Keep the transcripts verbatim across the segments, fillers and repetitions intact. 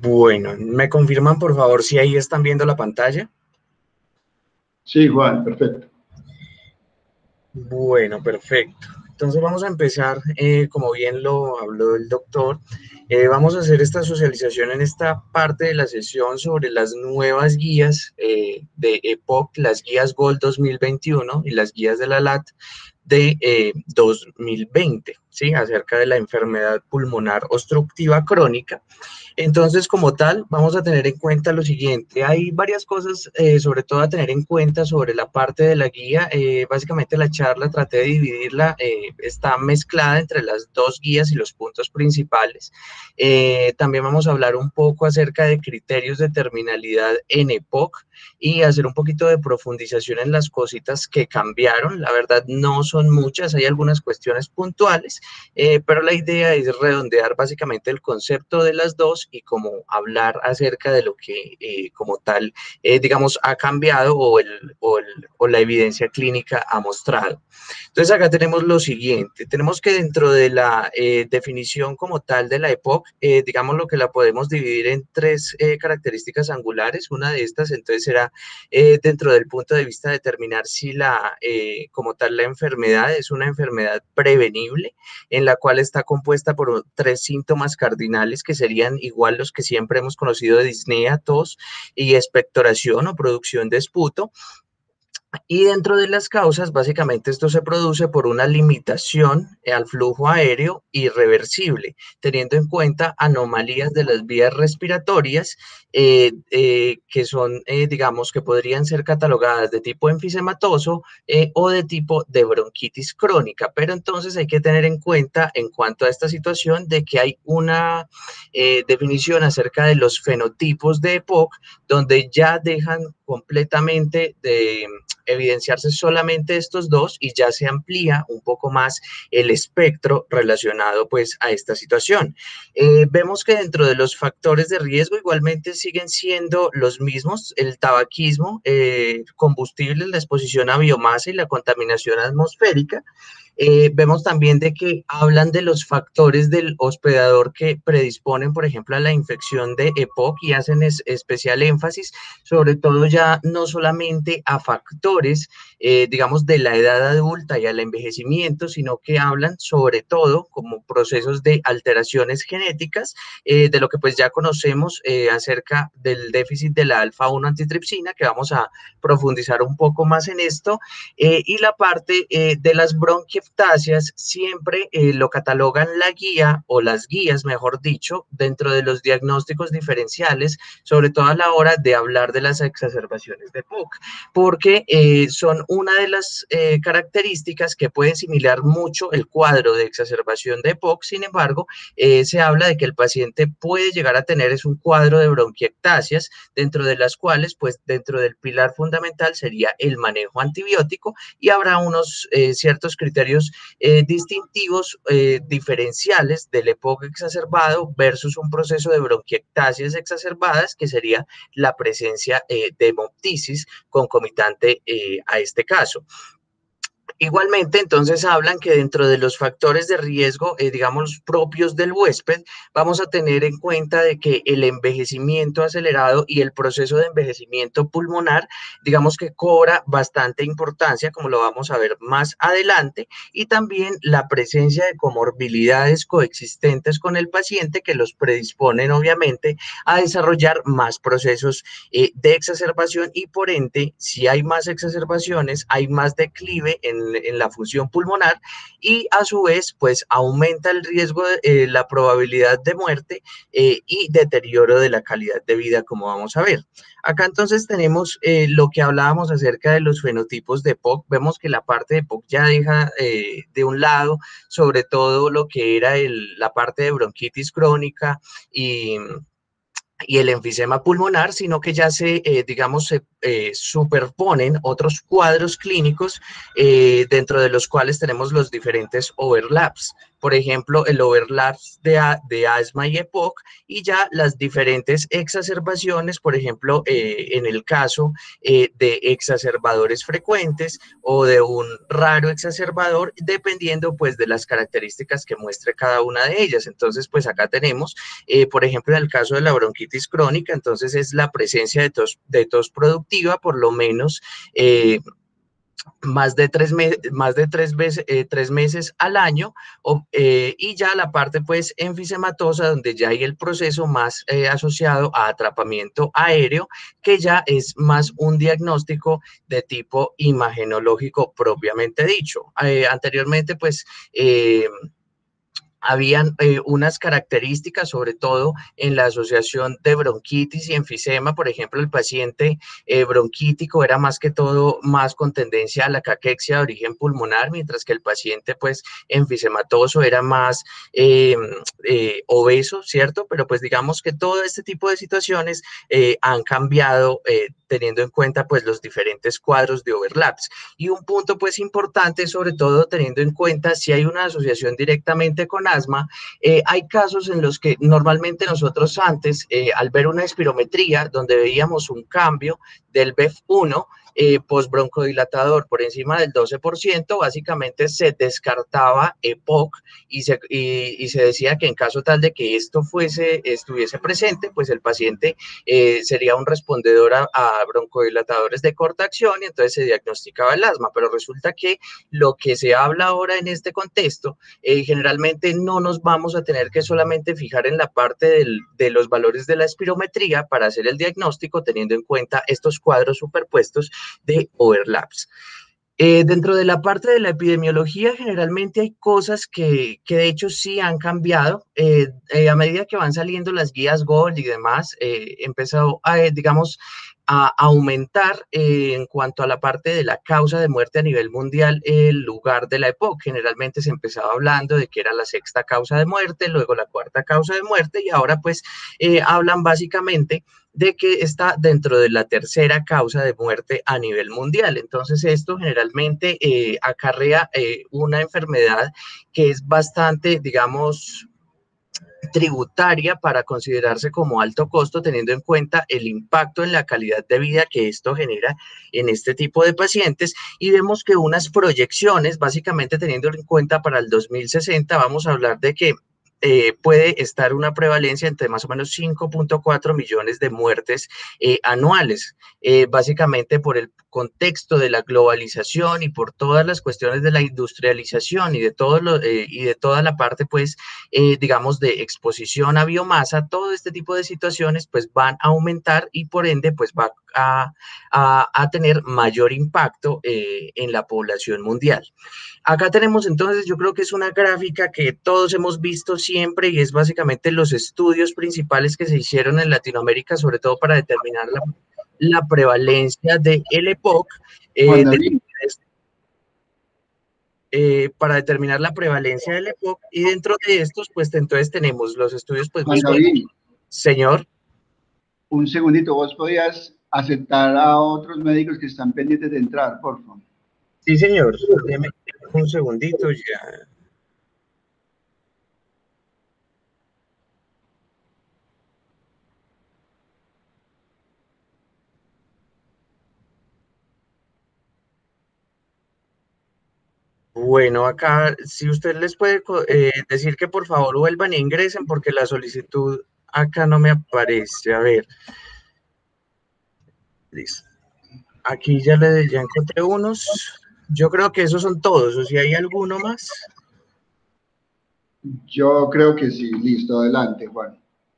Bueno, ¿me confirman por favor si ahí están viendo la pantalla? Sí, Juan, perfecto. Bueno, perfecto. Entonces vamos a empezar, eh, como bien lo habló el doctor, eh, vamos a hacer esta socialización en esta parte de la sesión sobre las nuevas guías eh, de E P O C, las guías Gold dos mil veintiuno y las guías de la L A T de eh, dos mil veinte, ¿sí? Acerca de la enfermedad pulmonar obstructiva crónica. Entonces, como tal, vamos a tener en cuenta lo siguiente. Hay varias cosas, eh, sobre todo a tener en cuenta sobre la parte de la guía. Eh, básicamente la charla traté de dividirla, eh, está mezclada entre las dos guías y los puntos principales. Eh, también vamos a hablar un poco acerca de criterios de terminalidad en E P O C y hacer un poquito de profundización en las cositas que cambiaron. La verdad no son muchas, hay algunas cuestiones puntuales, eh, pero la idea es redondear básicamente el concepto de las dos y como hablar acerca de lo que eh, como tal, eh, digamos, ha cambiado o, el, o, el, o la evidencia clínica ha mostrado. Entonces acá tenemos lo siguiente, tenemos que dentro de la eh, definición como tal de la E P O C, eh, digamos lo que la podemos dividir en tres eh, características angulares. Una de estas entonces será eh, dentro del punto de vista de determinar si la, eh, como tal la enfermedad es una enfermedad prevenible, en la cual está compuesta por tres síntomas cardinales que serían igual los que siempre hemos conocido de disnea, tos y expectoración o producción de esputo. Y dentro de las causas, básicamente esto se produce por una limitación al flujo aéreo irreversible, teniendo en cuenta anomalías de las vías respiratorias eh, eh, que son, eh, digamos, que podrían ser catalogadas de tipo enfisematoso eh, o de tipo de bronquitis crónica. Pero entonces hay que tener en cuenta en cuanto a esta situación de que hay una eh, definición acerca de los fenotipos de E P O C, donde ya dejan completamente de evidenciarse solamente estos dos y ya se amplía un poco más el espectro relacionado pues a esta situación. Eh, vemos que dentro de los factores de riesgo igualmente siguen siendo los mismos, el tabaquismo, eh, combustible, la exposición a biomasa y la contaminación atmosférica. Eh, vemos también de que hablan de los factores del hospedador que predisponen, por ejemplo, a la infección de E P O C y hacen es, especial énfasis, sobre todo ya no solamente a factores, eh, digamos, de la edad adulta y al envejecimiento, sino que hablan sobre todo como procesos de alteraciones genéticas, eh, de lo que pues ya conocemos eh, acerca del déficit de la alfa uno antitripsina, que vamos a profundizar un poco más en esto, eh, y la parte eh, de las bronquiectasias siempre eh, lo catalogan la guía o las guías, mejor dicho, dentro de los diagnósticos diferenciales, sobre todo a la hora de hablar de las exacerbaciones de E P O C, porque eh, son una de las eh, características que puede similar mucho el cuadro de exacerbación de E P O C. Sin embargo, eh, se habla de que el paciente puede llegar a tener es un cuadro de bronquiectasias, dentro de las cuales, pues dentro del pilar fundamental sería el manejo antibiótico y habrá unos eh, ciertos criterios eh, distintivos, eh, diferenciales del E P O C exacerbado versus un proceso de bronquiectasias exacerbadas, que sería la presencia eh, de hemoptisis concomitante eh, a este caso. Igualmente, entonces hablan que dentro de los factores de riesgo, eh, digamos, propios del huésped, vamos a tener en cuenta de que el envejecimiento acelerado y el proceso de envejecimiento pulmonar, digamos que cobra bastante importancia, como lo vamos a ver más adelante, y también la presencia de comorbilidades coexistentes con el paciente que los predisponen, obviamente, a desarrollar más procesos eh, de exacerbación y por ende, si hay más exacerbaciones, hay más declive en en la función pulmonar y a su vez pues aumenta el riesgo, de, eh, la probabilidad de muerte eh, y deterioro de la calidad de vida, como vamos a ver. Acá entonces tenemos eh, lo que hablábamos acerca de los fenotipos de E P O C. Vemos que la parte de E P O C ya deja eh, de un lado sobre todo lo que era el, la parte de bronquitis crónica y y el enfisema pulmonar, sino que ya se, eh, digamos, se eh, superponen otros cuadros clínicos eh, dentro de los cuales tenemos los diferentes overlaps. Por ejemplo, el overlap de, de asma y EPOC y ya las diferentes exacerbaciones, por ejemplo, eh, en el caso eh, de exacerbadores frecuentes o de un raro exacerbador, dependiendo pues de las características que muestre cada una de ellas. Entonces, pues acá tenemos, eh, por ejemplo, en el caso de la bronquitis crónica, entonces es la presencia de tos, de tos productiva, por lo menos eh, más de tres, me más de tres, veces, eh, tres meses al año, o, eh, y ya la parte pues enfisematosa, donde ya hay el proceso más eh, asociado a atrapamiento aéreo, que ya es más un diagnóstico de tipo imagenológico propiamente dicho. Eh, anteriormente pues eh, habían eh, unas características, sobre todo en la asociación de bronquitis y enfisema. Por ejemplo, el paciente eh, bronquítico era más que todo más con tendencia a la caquexia de origen pulmonar, mientras que el paciente pues enfisematoso era más eh, eh, obeso, ¿cierto? Pero pues digamos que todo este tipo de situaciones eh, han cambiado eh, teniendo en cuenta pues los diferentes cuadros de overlaps. Y un punto pues importante, sobre todo teniendo en cuenta si hay una asociación directamente con asma, eh, hay casos en los que normalmente nosotros antes, eh, al ver una espirometría donde veíamos un cambio del B E F uno, eh, postbroncodilatador por encima del doce por ciento, básicamente se descartaba EPOC y se, y, y se decía que en caso tal de que esto fuese, estuviese presente, pues el paciente eh, sería un respondedor a, a broncodilatadores de corta acción y entonces se diagnosticaba el asma. Pero resulta que lo que se habla ahora en este contexto, eh, generalmente no nos vamos a tener que solamente fijar en la parte del, de los valores de la espirometría para hacer el diagnóstico, teniendo en cuenta estos cuadros superpuestos de overlaps. Eh, dentro de la parte de la epidemiología, generalmente hay cosas que, que de hecho sí han cambiado. Eh, eh, a medida que van saliendo las guías Gold y demás, eh, empezó a, eh, digamos, a aumentar eh, en cuanto a la parte de la causa de muerte a nivel mundial el lugar de la EPOC. Generalmente se empezaba hablando de que era la sexta causa de muerte, luego la cuarta causa de muerte y ahora pues eh, hablan básicamente de que está dentro de la tercera causa de muerte a nivel mundial. Entonces esto generalmente eh, acarrea eh, una enfermedad que es bastante, digamos, tributaria para considerarse como alto costo, teniendo en cuenta el impacto en la calidad de vida que esto genera en este tipo de pacientes. Y vemos que unas proyecciones, básicamente teniendo en cuenta para el dos mil sesenta, vamos a hablar de que Eh, puede estar una prevalencia entre más o menos cinco punto cuatro millones de muertes eh, anuales, eh, básicamente por el contexto de la globalización y por todas las cuestiones de la industrialización y de, todo lo, eh, y de toda la parte, pues, eh, digamos, de exposición a biomasa. Todo este tipo de situaciones, pues, van a aumentar y por ende, pues, va a, a, a tener mayor impacto eh, en la población mundial. Acá tenemos entonces, yo creo que es una gráfica que todos hemos visto siempre y es básicamente los estudios principales que se hicieron en Latinoamérica, sobre todo para determinar la, la prevalencia de el EPOC, eh, de, eh, para determinar la prevalencia del EPOC, y dentro de estos, pues entonces tenemos los estudios, pues, Juan David, señor. Un segundito, vos podías aceptar a otros médicos que están pendientes de entrar, por favor. Sí, señor. Deme un segundito ya. Bueno, acá, si usted les puede eh, decir que por favor vuelvan e ingresen, porque la solicitud acá no me aparece. A ver. Listo. Aquí ya le ya encontré unos. Yo creo que esos son todos, o si hay alguno más. Yo creo que sí. Listo, adelante, Juan.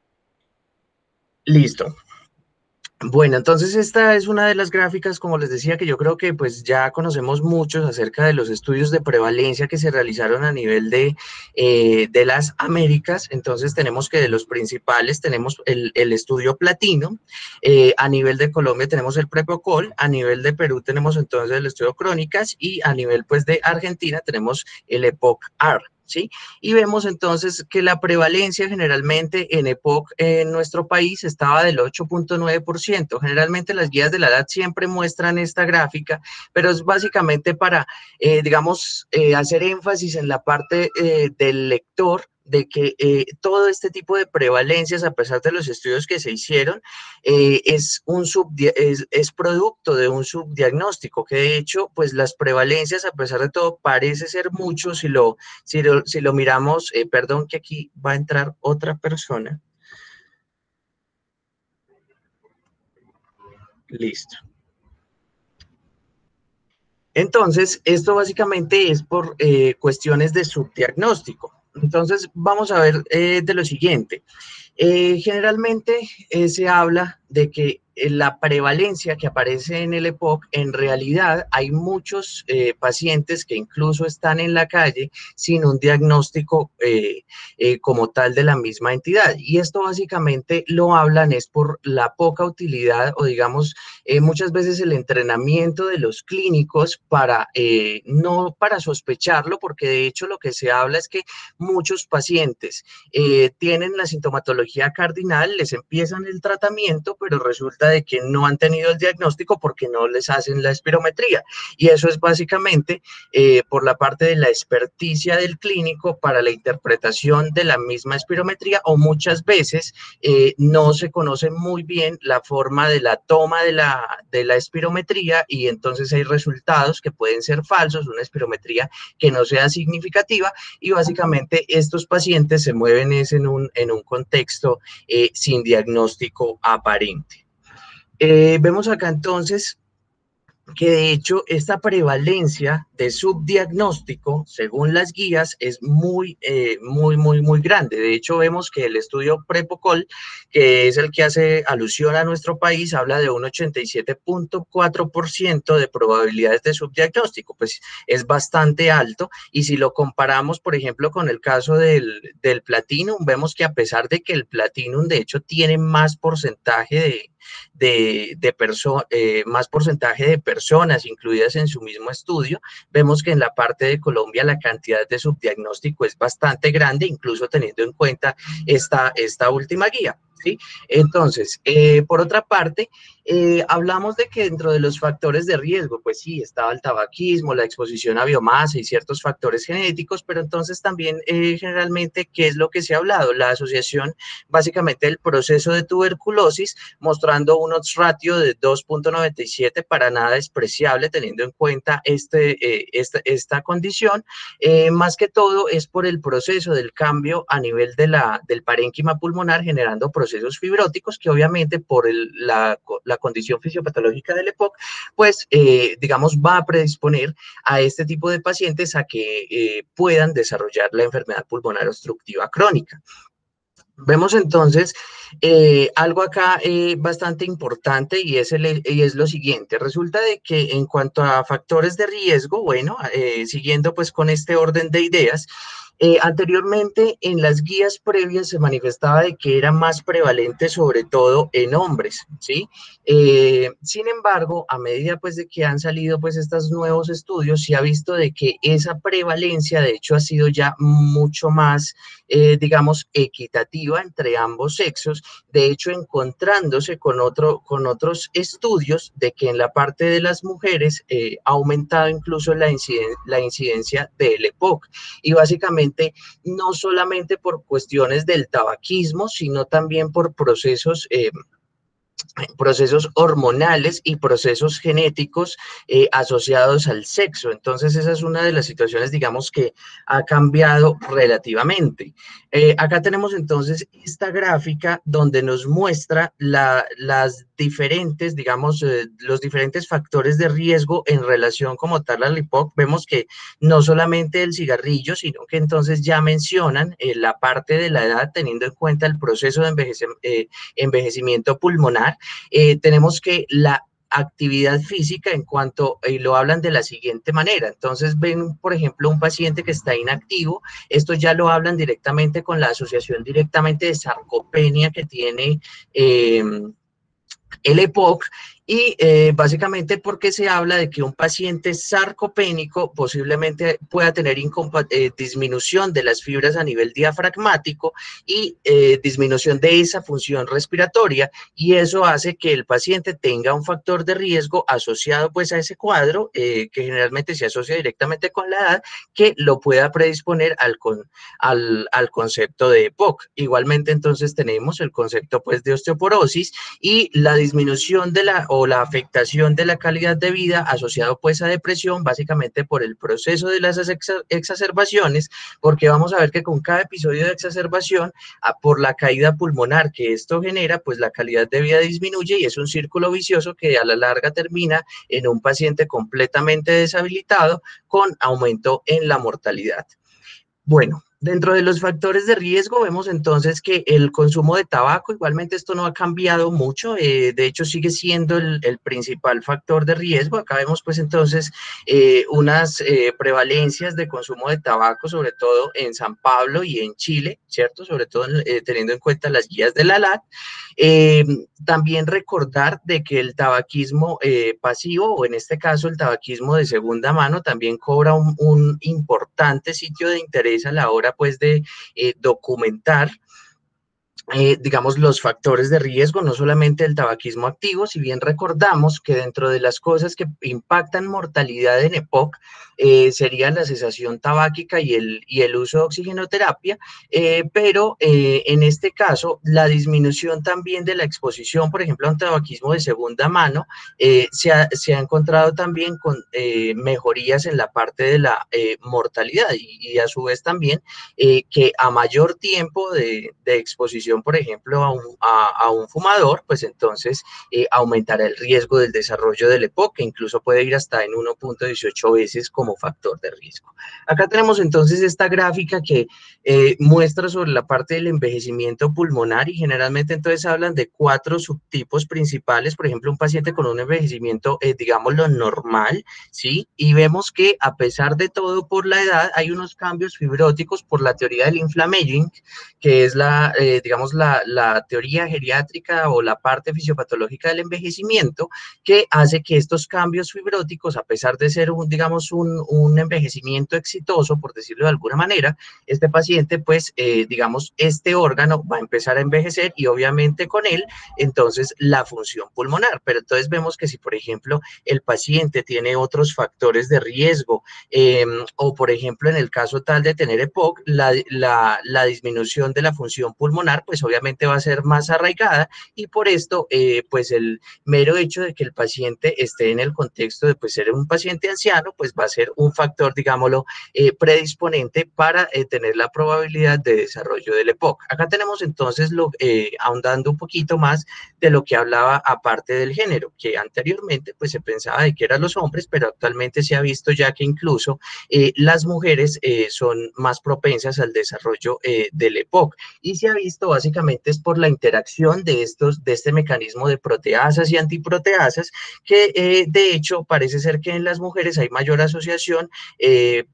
Listo. Bueno, entonces esta es una de las gráficas, como les decía, que yo creo que pues ya conocemos muchos acerca de los estudios de prevalencia que se realizaron a nivel de, eh, de las Américas. Entonces tenemos que de los principales tenemos el, el estudio platino, eh, a nivel de Colombia tenemos el Prepocol, a nivel de Perú tenemos entonces el estudio Crónicas y a nivel pues de Argentina tenemos el EPOC-A R. ¿sí? Y vemos entonces que la prevalencia generalmente en EPOC en nuestro país estaba del ocho punto nueve por ciento. Generalmente las guías de la edad siempre muestran esta gráfica, pero es básicamente para, eh, digamos, eh, hacer énfasis en la parte eh, del lector, de que eh, todo este tipo de prevalencias, a pesar de los estudios que se hicieron, eh, es, un es, es producto de un subdiagnóstico, que de hecho, pues las prevalencias, a pesar de todo, parece ser mucho si lo, si lo, si lo miramos, eh, perdón que aquí va a entrar otra persona. Listo. Entonces, esto básicamente es por eh, cuestiones de subdiagnóstico. Entonces, vamos a ver eh, de lo siguiente. Eh, generalmente eh, se habla de que eh, la prevalencia que aparece en el EPOC, en realidad hay muchos eh, pacientes que incluso están en la calle sin un diagnóstico eh, eh, como tal de la misma entidad. Y esto básicamente lo hablan es por la poca utilidad o digamos eh, muchas veces el entrenamiento de los clínicos para, eh, no para sospecharlo, porque de hecho lo que se habla es que muchos pacientes eh, tienen la sintomatología cardinal, les empiezan el tratamiento, pero resulta de que no han tenido el diagnóstico porque no les hacen la espirometría. Y eso es básicamente eh, por la parte de la experticia del clínico para la interpretación de la misma espirometría, o muchas veces eh, no se conoce muy bien la forma de la toma de la, de la espirometría, y entonces hay resultados que pueden ser falsos, una espirometría que no sea significativa, y básicamente estos pacientes se mueven es en un, en un contexto eh, sin diagnóstico aparente. Eh, vemos acá entonces que de hecho esta prevalencia de subdiagnóstico, según las guías, es muy, eh, muy, muy, muy grande. De hecho, vemos que el estudio Prepocol, que es el que hace alusión a nuestro país, habla de un ochenta y siete punto cuatro por ciento de probabilidades de subdiagnóstico, pues es bastante alto. Y si lo comparamos, por ejemplo, con el caso del, del Platinum, vemos que a pesar de que el Platinum, de hecho, tiene más porcentaje de de, de personas, eh, más porcentaje de personas incluidas en su mismo estudio, vemos que en la parte de Colombia la cantidad de subdiagnóstico es bastante grande, incluso teniendo en cuenta esta, esta última guía, ¿sí? Entonces, eh, por otra parte, eh, hablamos de que dentro de los factores de riesgo, pues sí, estaba el tabaquismo, la exposición a biomasa y ciertos factores genéticos, pero entonces también eh, generalmente, ¿qué es lo que se ha hablado? La asociación básicamente del proceso de tuberculosis, mostrando un odds ratio de dos punto noventa y siete, para nada despreciable teniendo en cuenta este, eh, esta, esta condición. Eh, más que todo es por el proceso del cambio a nivel de la, del parénquima pulmonar, generando procesos fibróticos que obviamente por el, la, la condición fisiopatológica del EPOC, pues eh, digamos va a predisponer a este tipo de pacientes a que eh, puedan desarrollar la enfermedad pulmonar obstructiva crónica. Vemos entonces eh, algo acá eh, bastante importante, y es, el, y es lo siguiente. Resulta de que en cuanto a factores de riesgo, bueno, eh, siguiendo pues con este orden de ideas, eh, anteriormente en las guías previas se manifestaba de que era más prevalente sobre todo en hombres, ¿sí? Eh, sin embargo, a medida pues de que han salido pues estos nuevos estudios, se ha visto de que esa prevalencia de hecho ha sido ya mucho más, eh, digamos, equitativa entre ambos sexos, de hecho encontrándose con, otro, con otros estudios de que en la parte de las mujeres eh, ha aumentado incluso la, inciden la incidencia del EPOC, y básicamente no solamente por cuestiones del tabaquismo, sino también por procesos eh, procesos hormonales y procesos genéticos eh, asociados al sexo. Entonces esa es una de las situaciones, digamos, que ha cambiado relativamente. Eh, acá tenemos entonces esta gráfica donde nos muestra la, las diferentes, digamos, eh, los diferentes factores de riesgo en relación como tal al EPOC. Vemos que no solamente el cigarrillo, sino que entonces ya mencionan eh, la parte de la edad, teniendo en cuenta el proceso de envejec eh, envejecimiento pulmonar. Eh, tenemos que la actividad física en cuanto, y lo hablan de la siguiente manera. Entonces ven, por ejemplo, un paciente que está inactivo, esto ya lo hablan directamente con la asociación directamente de sarcopenia que tiene eh, el EPOC, y eh, básicamente porque se habla de que un paciente sarcopénico posiblemente pueda tener eh, disminución de las fibras a nivel diafragmático y eh, disminución de esa función respiratoria, y eso hace que el paciente tenga un factor de riesgo asociado pues a ese cuadro, eh, que generalmente se asocia directamente con la edad, que lo pueda predisponer al, con, al, al concepto de E P O C. Igualmente entonces tenemos el concepto pues de osteoporosis y la disminución de la o la afectación de la calidad de vida asociado pues a depresión, básicamente por el proceso de las exacerbaciones, porque vamos a ver que con cada episodio de exacerbación, a, por la caída pulmonar que esto genera, pues la calidad de vida disminuye y es un círculo vicioso que a la larga termina en un paciente completamente deshabilitado con aumento en la mortalidad. Bueno, dentro de los factores de riesgo vemos entonces que el consumo de tabaco, igualmente esto no ha cambiado mucho, eh, de hecho sigue siendo el, el principal factor de riesgo. Acá vemos pues entonces eh, unas eh, prevalencias de consumo de tabaco, sobre todo en San Pablo y en Chile, ¿cierto? Sobre todo eh, teniendo en cuenta las guías de la L A T. Eh, también recordar de que el tabaquismo eh, pasivo, o en este caso el tabaquismo de segunda mano, también cobra un, un importante sitio de interés a la hora pues de eh, documentar Eh, digamos, los factores de riesgo, no solamente el tabaquismo activo, si bien recordamos que dentro de las cosas que impactan mortalidad en E P O C eh, sería la cesación tabáquica y el, y el uso de oxigenoterapia, eh, pero eh, en este caso la disminución también de la exposición, por ejemplo, a un tabaquismo de segunda mano, eh, se, ha, se ha encontrado también con eh, mejorías en la parte de la eh, mortalidad y, y a su vez también eh, que a mayor tiempo de, de exposición, por ejemplo, a un, a, a un fumador, pues entonces eh, aumentará el riesgo del desarrollo del E P O C, que incluso puede ir hasta en uno punto dieciocho veces como factor de riesgo. Acá tenemos entonces esta gráfica que eh, muestra sobre la parte del envejecimiento pulmonar y generalmente entonces hablan de cuatro subtipos principales, por ejemplo, un paciente con un envejecimiento, eh, digámoslo, normal, ¿sí? Y vemos que a pesar de todo por la edad hay unos cambios fibróticos por la teoría del inflammaging, que es la, eh, digamos, la, la teoría geriátrica o la parte fisiopatológica del envejecimiento, que hace que estos cambios fibróticos, a pesar de ser un, digamos, un, un envejecimiento exitoso, por decirlo de alguna manera, este paciente, pues, eh, digamos, este órgano va a empezar a envejecer y obviamente con él, entonces, la función pulmonar. Pero entonces vemos que si, por ejemplo, el paciente tiene otros factores de riesgo, eh, o, por ejemplo, en el caso tal de tener E P O C, la, la, la disminución de la función pulmonar, pues obviamente va a ser más arraigada y por esto, eh, pues el mero hecho de que el paciente esté en el contexto de pues, ser un paciente anciano, pues va a ser un factor, digámoslo, eh, predisponente para eh, tener la probabilidad de desarrollo del E P O C. Acá tenemos entonces, lo, eh, ahondando un poquito más de lo que hablaba aparte del género, que anteriormente pues se pensaba de que eran los hombres, pero actualmente se ha visto ya que incluso eh, las mujeres eh, son más propensas al desarrollo eh, del E P O C, y se ha visto básicamente es por la interacción de estos, de este mecanismo de proteasas y antiproteasas, que eh, de hecho parece ser que en las mujeres hay mayor asociación eh,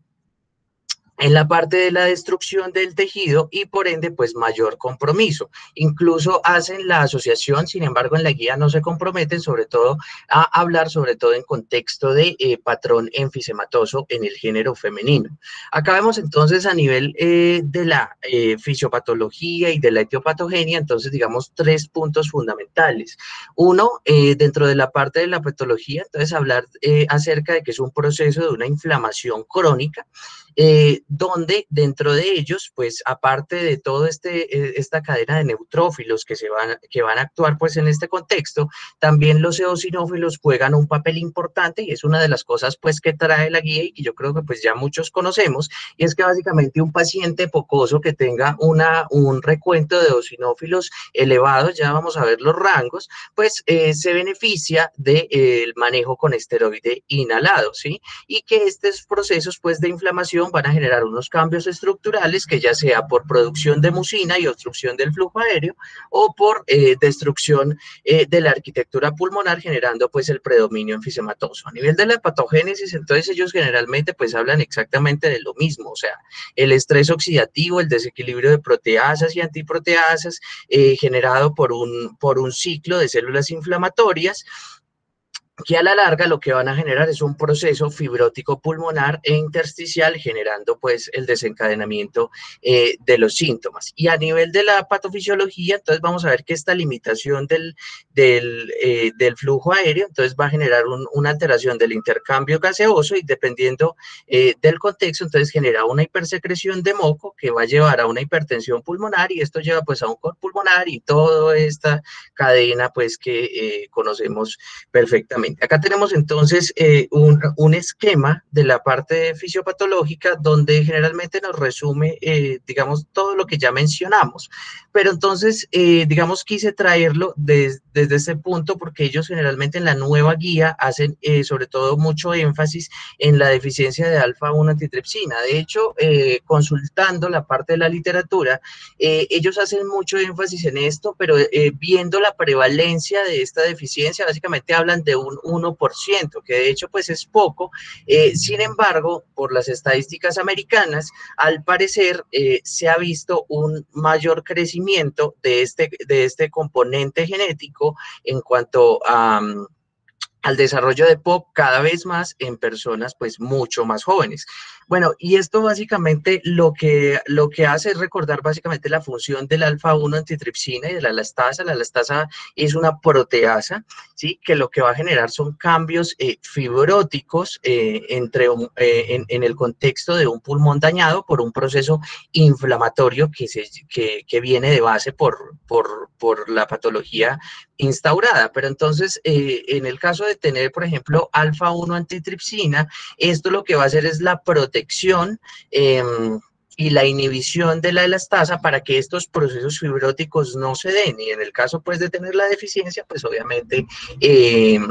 en la parte de la destrucción del tejido y por ende pues mayor compromiso. Incluso hacen la asociación, sin embargo en la guía no se comprometen sobre todo a hablar sobre todo en contexto de eh, patrón enfisematoso en el género femenino. Acá vemos entonces a nivel eh, de la eh, fisiopatología y de la etiopatogenia, entonces digamos tres puntos fundamentales. Uno, eh, dentro de la parte de la patología, entonces hablar eh, acerca de que es un proceso de una inflamación crónica, Eh, donde dentro de ellos, pues aparte de todo este, eh, esta cadena de neutrófilos que, se van, que van a actuar pues en este contexto, también los eosinófilos juegan un papel importante y es una de las cosas pues que trae la guía y que yo creo que pues ya muchos conocemos, y es que básicamente un paciente pocoso que tenga una, un recuento de eosinófilos elevados, ya vamos a ver los rangos, pues eh, se beneficia del de, eh, manejo con esteroide inhalado, ¿sí? Y que estos procesos pues de inflamación van a generar unos cambios estructurales que ya sea por producción de mucina y obstrucción del flujo aéreo o por eh, destrucción eh, de la arquitectura pulmonar generando pues el predominio enfisematoso. A nivel de la patogénesis, entonces ellos generalmente pues hablan exactamente de lo mismo, o sea, el estrés oxidativo, el desequilibrio de proteasas y antiproteasas eh, generado por un, por un ciclo de células inflamatorias, que a la larga lo que van a generar es un proceso fibrótico pulmonar e intersticial, generando pues el desencadenamiento eh, de los síntomas. Y a nivel de la patofisiología, entonces vamos a ver que esta limitación del, del, eh, del flujo aéreo, entonces va a generar un, una alteración del intercambio gaseoso y dependiendo eh, del contexto, entonces genera una hipersecreción de moco que va a llevar a una hipertensión pulmonar y esto lleva pues a un cor pulmonar y toda esta cadena pues que eh, conocemos perfectamente. Acá tenemos entonces eh, un, un esquema de la parte fisiopatológica donde generalmente nos resume, eh, digamos, todo lo que ya mencionamos. Pero entonces, eh, digamos, quise traerlo des, desde ese punto porque ellos generalmente en la nueva guía hacen eh, sobre todo mucho énfasis en la deficiencia de alfa uno antitripsina. De hecho, eh, consultando la parte de la literatura, eh, ellos hacen mucho énfasis en esto, pero eh, viendo la prevalencia de esta deficiencia, básicamente hablan de un uno por ciento, que de hecho pues es poco. Eh, sin embargo, por las estadísticas americanas, al parecer eh, se ha visto un mayor crecimiento de este, de este componente genético en cuanto a... Um, al desarrollo de P O C cada vez más en personas pues mucho más jóvenes. Bueno, y esto básicamente lo que, lo que hace es recordar básicamente la función del alfa uno antitripsina y de la elastasa. La elastasa es una proteasa, ¿sí? Que lo que va a generar son cambios eh, fibróticos eh, entre un, eh, en, en el contexto de un pulmón dañado por un proceso inflamatorio que, se, que, que viene de base por, por, por la patología instaurada. Pero entonces, eh, en el caso de tener, por ejemplo, alfa uno antitripsina, esto lo que va a hacer es la protección eh, y la inhibición de la elastasa para que estos procesos fibróticos no se den. Y en el caso, pues, de tener la deficiencia, pues, obviamente, eh,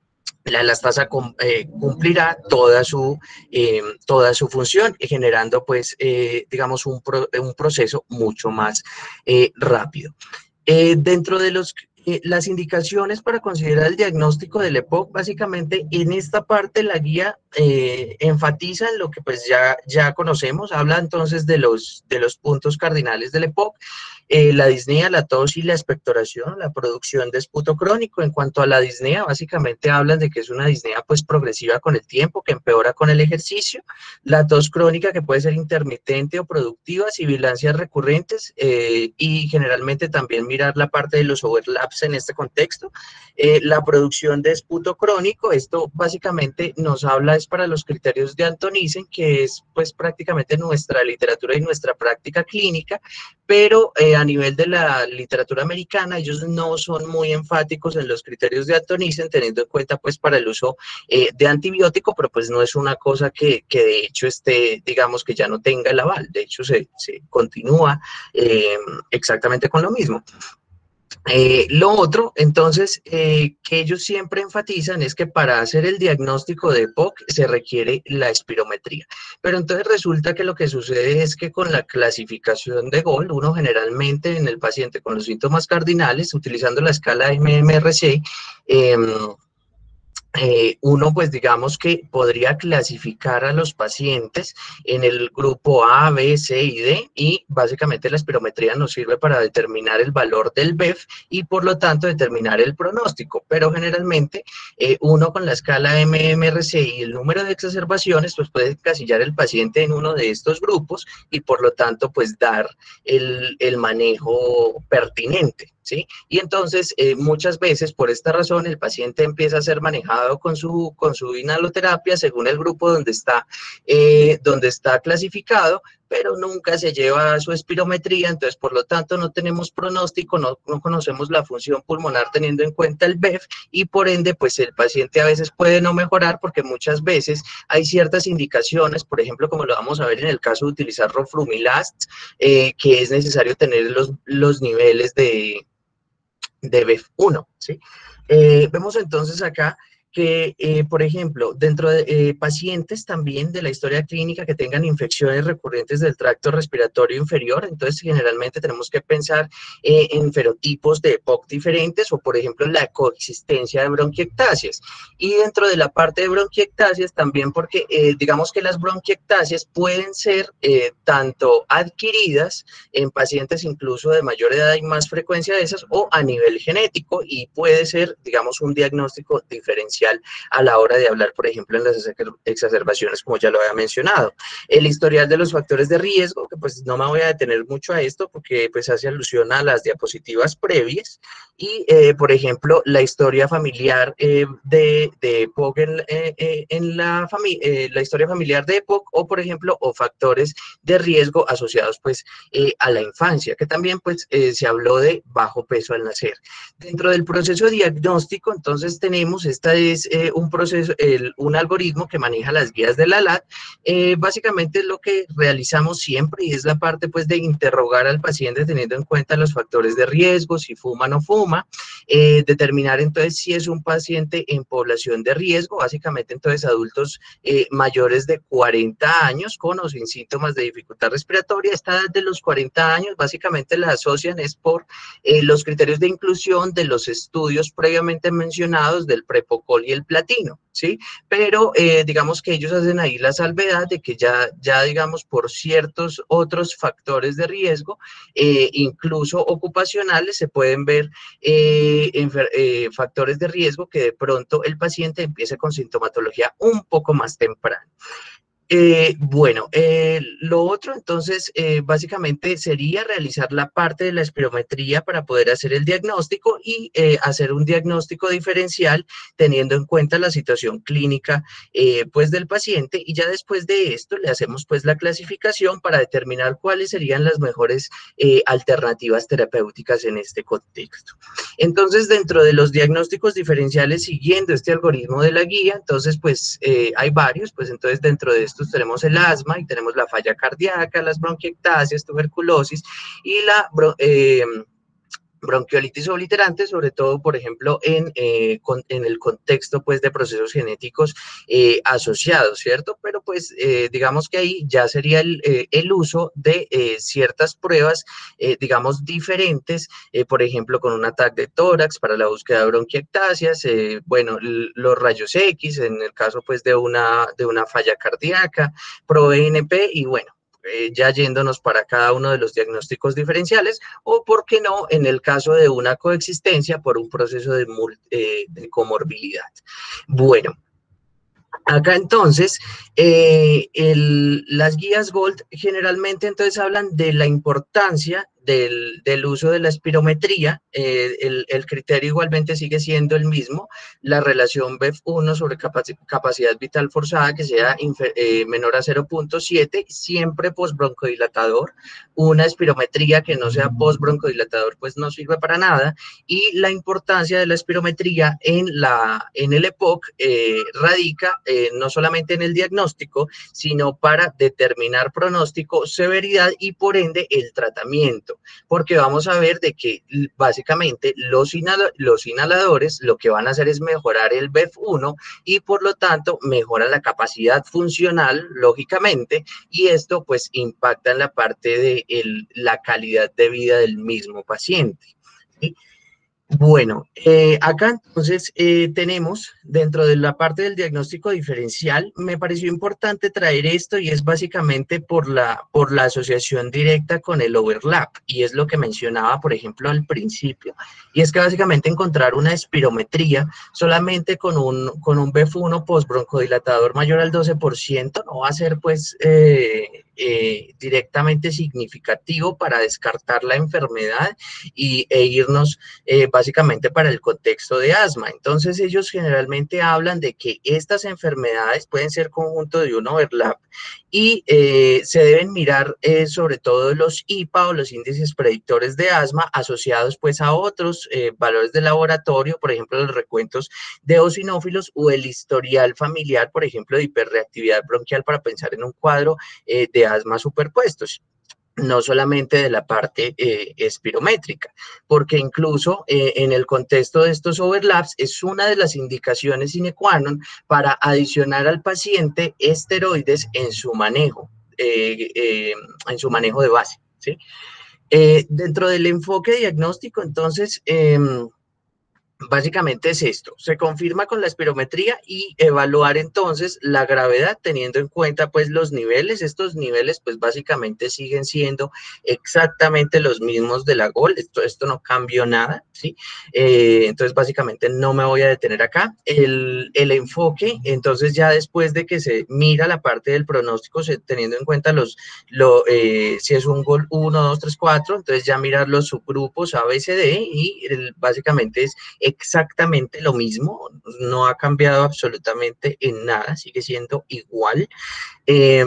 la elastasa eh, cumplirá toda su, eh, toda su función, generando, pues, eh, digamos, un, pro, un proceso mucho más eh, rápido. Eh, dentro de los, eh, las indicaciones para considerar el diagnóstico del E P O C, básicamente en esta parte la guía eh, enfatiza en lo que pues ya, ya conocemos, habla entonces de los, de los puntos cardinales del E P O C, eh, la disnea, la tos y la expectoración, la producción de esputo crónico. En cuanto a la disnea, básicamente hablan de que es una disnea pues progresiva con el tiempo, que empeora con el ejercicio, la tos crónica que puede ser intermitente o productiva, sibilancias recurrentes eh, y generalmente también mirar la parte de los overlaps en este contexto, eh, la producción de esputo crónico. Esto básicamente nos habla es para los criterios de Antonisen, que es pues prácticamente nuestra literatura y nuestra práctica clínica, pero eh, a nivel de la literatura americana ellos no son muy enfáticos en los criterios de Antonisen, teniendo en cuenta pues para el uso eh, de antibiótico, pero pues no es una cosa que, que de hecho esté, digamos que ya no tenga el aval, de hecho se, se continúa eh, exactamente con lo mismo. Eh, lo otro, entonces, eh, que ellos siempre enfatizan es que para hacer el diagnóstico de E P O C se requiere la espirometría. Pero entonces resulta que lo que sucede es que con la clasificación de Gold, uno generalmente en el paciente con los síntomas cardinales, utilizando la escala M M R C, eh, Eh, uno pues digamos que podría clasificar a los pacientes en el grupo A, B, C y D, y básicamente la espirometría nos sirve para determinar el valor del B E F y por lo tanto determinar el pronóstico, pero generalmente eh, uno con la escala M M R C y el número de exacerbaciones pues puede encasillar el paciente en uno de estos grupos y por lo tanto pues dar el, el manejo pertinente, ¿sí? Y entonces eh, muchas veces por esta razón el paciente empieza a ser manejado con su, con su inhaloterapia según el grupo donde está, eh, donde está clasificado, pero nunca se lleva su espirometría, entonces por lo tanto no tenemos pronóstico, no, no conocemos la función pulmonar teniendo en cuenta el B E F y por ende pues el paciente a veces puede no mejorar porque muchas veces hay ciertas indicaciones, por ejemplo como lo vamos a ver en el caso de utilizar roflumilast, eh, que es necesario tener los, los niveles de de B E F uno, ¿sí? Eh, vemos entonces acá que, eh, por ejemplo, dentro de eh, pacientes también de la historia clínica que tengan infecciones recurrentes del tracto respiratorio inferior, entonces generalmente tenemos que pensar eh, en ferotipos de E P O C diferentes o, por ejemplo, la coexistencia de bronquiectasias. Y dentro de la parte de bronquiectasias también porque, eh, digamos que las bronquiectasias pueden ser eh, tanto adquiridas en pacientes incluso de mayor edad y más frecuencia de esas o a nivel genético y puede ser, digamos, un diagnóstico diferencial. diferencial a la hora de hablar, por ejemplo, en las exacerbaciones, como ya lo había mencionado. El historial de los factores de riesgo, que pues no me voy a detener mucho a esto porque pues hace alusión a las diapositivas previas, y eh, por ejemplo, la historia familiar eh, de, de E P O C en, eh, en la, eh, la historia familiar de E P O C, o por ejemplo, o factores de riesgo asociados pues eh, a la infancia, que también pues eh, se habló de bajo peso al nacer. Dentro del proceso diagnóstico, entonces tenemos, esta es eh, un proceso, el, un algoritmo que maneja las guías de la L A D. Eh, básicamente es lo que realizamos siempre y es la parte pues de interrogar al paciente teniendo en cuenta los factores de riesgo, si fuma o no fuma, eh, determinar entonces si es un paciente en población de riesgo, básicamente entonces adultos eh, mayores de cuarenta años con o sin síntomas de dificultad respiratoria. Esta edad de los cuarenta años básicamente la asocian es por eh, los criterios de inclusión de los estudios previamente mencionados del Prepocol y el Platino, ¿sí? Pero eh, digamos que ellos hacen ahí la salvedad de que ya, ya digamos por ciertos otros factores de riesgo, eh, incluso ocupacionales, se pueden ver eh, eh, factores de riesgo que de pronto el paciente empiece con sintomatología un poco más temprana. Eh, bueno, eh, lo otro entonces eh, básicamente sería realizar la parte de la espirometría para poder hacer el diagnóstico y eh, hacer un diagnóstico diferencial teniendo en cuenta la situación clínica eh, pues del paciente, y ya después de esto le hacemos pues la clasificación para determinar cuáles serían las mejores eh, alternativas terapéuticas en este contexto. Entonces, dentro de los diagnósticos diferenciales siguiendo este algoritmo de la guía, entonces pues eh, hay varios, pues entonces dentro de estos tenemos el asma y tenemos la falla cardíaca, las bronquiectasias, tuberculosis y la eh, bronquiolitis obliterante, sobre todo, por ejemplo, en, eh, con, en el contexto, pues, de procesos genéticos eh, asociados, ¿cierto? Pero, pues, eh, digamos que ahí ya sería el, eh, el uso de eh, ciertas pruebas, eh, digamos, diferentes, eh, por ejemplo, con un ataque de tórax para la búsqueda de bronquiectasias, eh, bueno, los rayos X, en el caso, pues, de una, de una falla cardíaca, ProBNP, y bueno, Eh, ya yéndonos para cada uno de los diagnósticos diferenciales, o por qué no, en el caso de una coexistencia por un proceso de, eh, de comorbilidad. Bueno, acá entonces, eh, el, las guías Gold generalmente entonces hablan de la importancia del, del uso de la espirometría. Eh, el, el criterio igualmente sigue siendo el mismo, la relación B E F uno sobre capac capacidad vital forzada que sea eh, menor a cero punto siete, siempre postbroncodilatador. Una espirometría que no sea postbroncodilatador pues no sirve para nada, y la importancia de la espirometría en, la, en el E P O C eh, radica eh, no solamente en el diagnóstico, sino para determinar pronóstico, severidad y por ende el tratamiento, porque vamos a ver de que básicamente los, inhal los inhaladores lo que van a hacer es mejorar el B E F uno y por lo tanto mejora la capacidad funcional, lógicamente, y esto pues impacta en la parte de el, la calidad de vida del mismo paciente, ¿sí? Bueno, eh, acá entonces eh, tenemos dentro de la parte del diagnóstico diferencial, me pareció importante traer esto y es básicamente por la, por la asociación directa con el overlap, y es lo que mencionaba, por ejemplo, al principio, y es que básicamente encontrar una espirometría solamente con un, con un B E F uno postbroncodilatador mayor al doce por ciento no va a ser pues eh, eh, directamente significativo para descartar la enfermedad y, e irnos eh, básicamente para el contexto de asma. Entonces ellos generalmente hablan de que estas enfermedades pueden ser conjunto de un overlap y eh, se deben mirar eh, sobre todo los I P A o los índices predictores de asma asociados pues a otros eh, valores de laboratorio, por ejemplo los recuentos de eosinófilos o el historial familiar, por ejemplo de hiperreactividad bronquial, para pensar en un cuadro eh, de asma superpuestos, no solamente de la parte eh, espirométrica, porque incluso eh, en el contexto de estos overlaps es una de las indicaciones sine qua non para adicionar al paciente esteroides en su manejo, eh, eh, en su manejo de base, ¿sí? Eh, dentro del enfoque diagnóstico, entonces, eh, básicamente es esto, se confirma con la espirometría y evaluar entonces la gravedad teniendo en cuenta pues los niveles, estos niveles pues básicamente siguen siendo exactamente los mismos de la GOLD, esto, esto no cambió nada, ¿sí? Eh, entonces básicamente no me voy a detener acá, el, el enfoque, entonces ya después de que se mira la parte del pronóstico, se, teniendo en cuenta los, lo, eh, si es un GOLD uno, dos, tres, cuatro, entonces ya mirar los subgrupos A, B, C, D y el, básicamente es exactamente lo mismo, no ha cambiado absolutamente en nada, sigue siendo igual. Eh,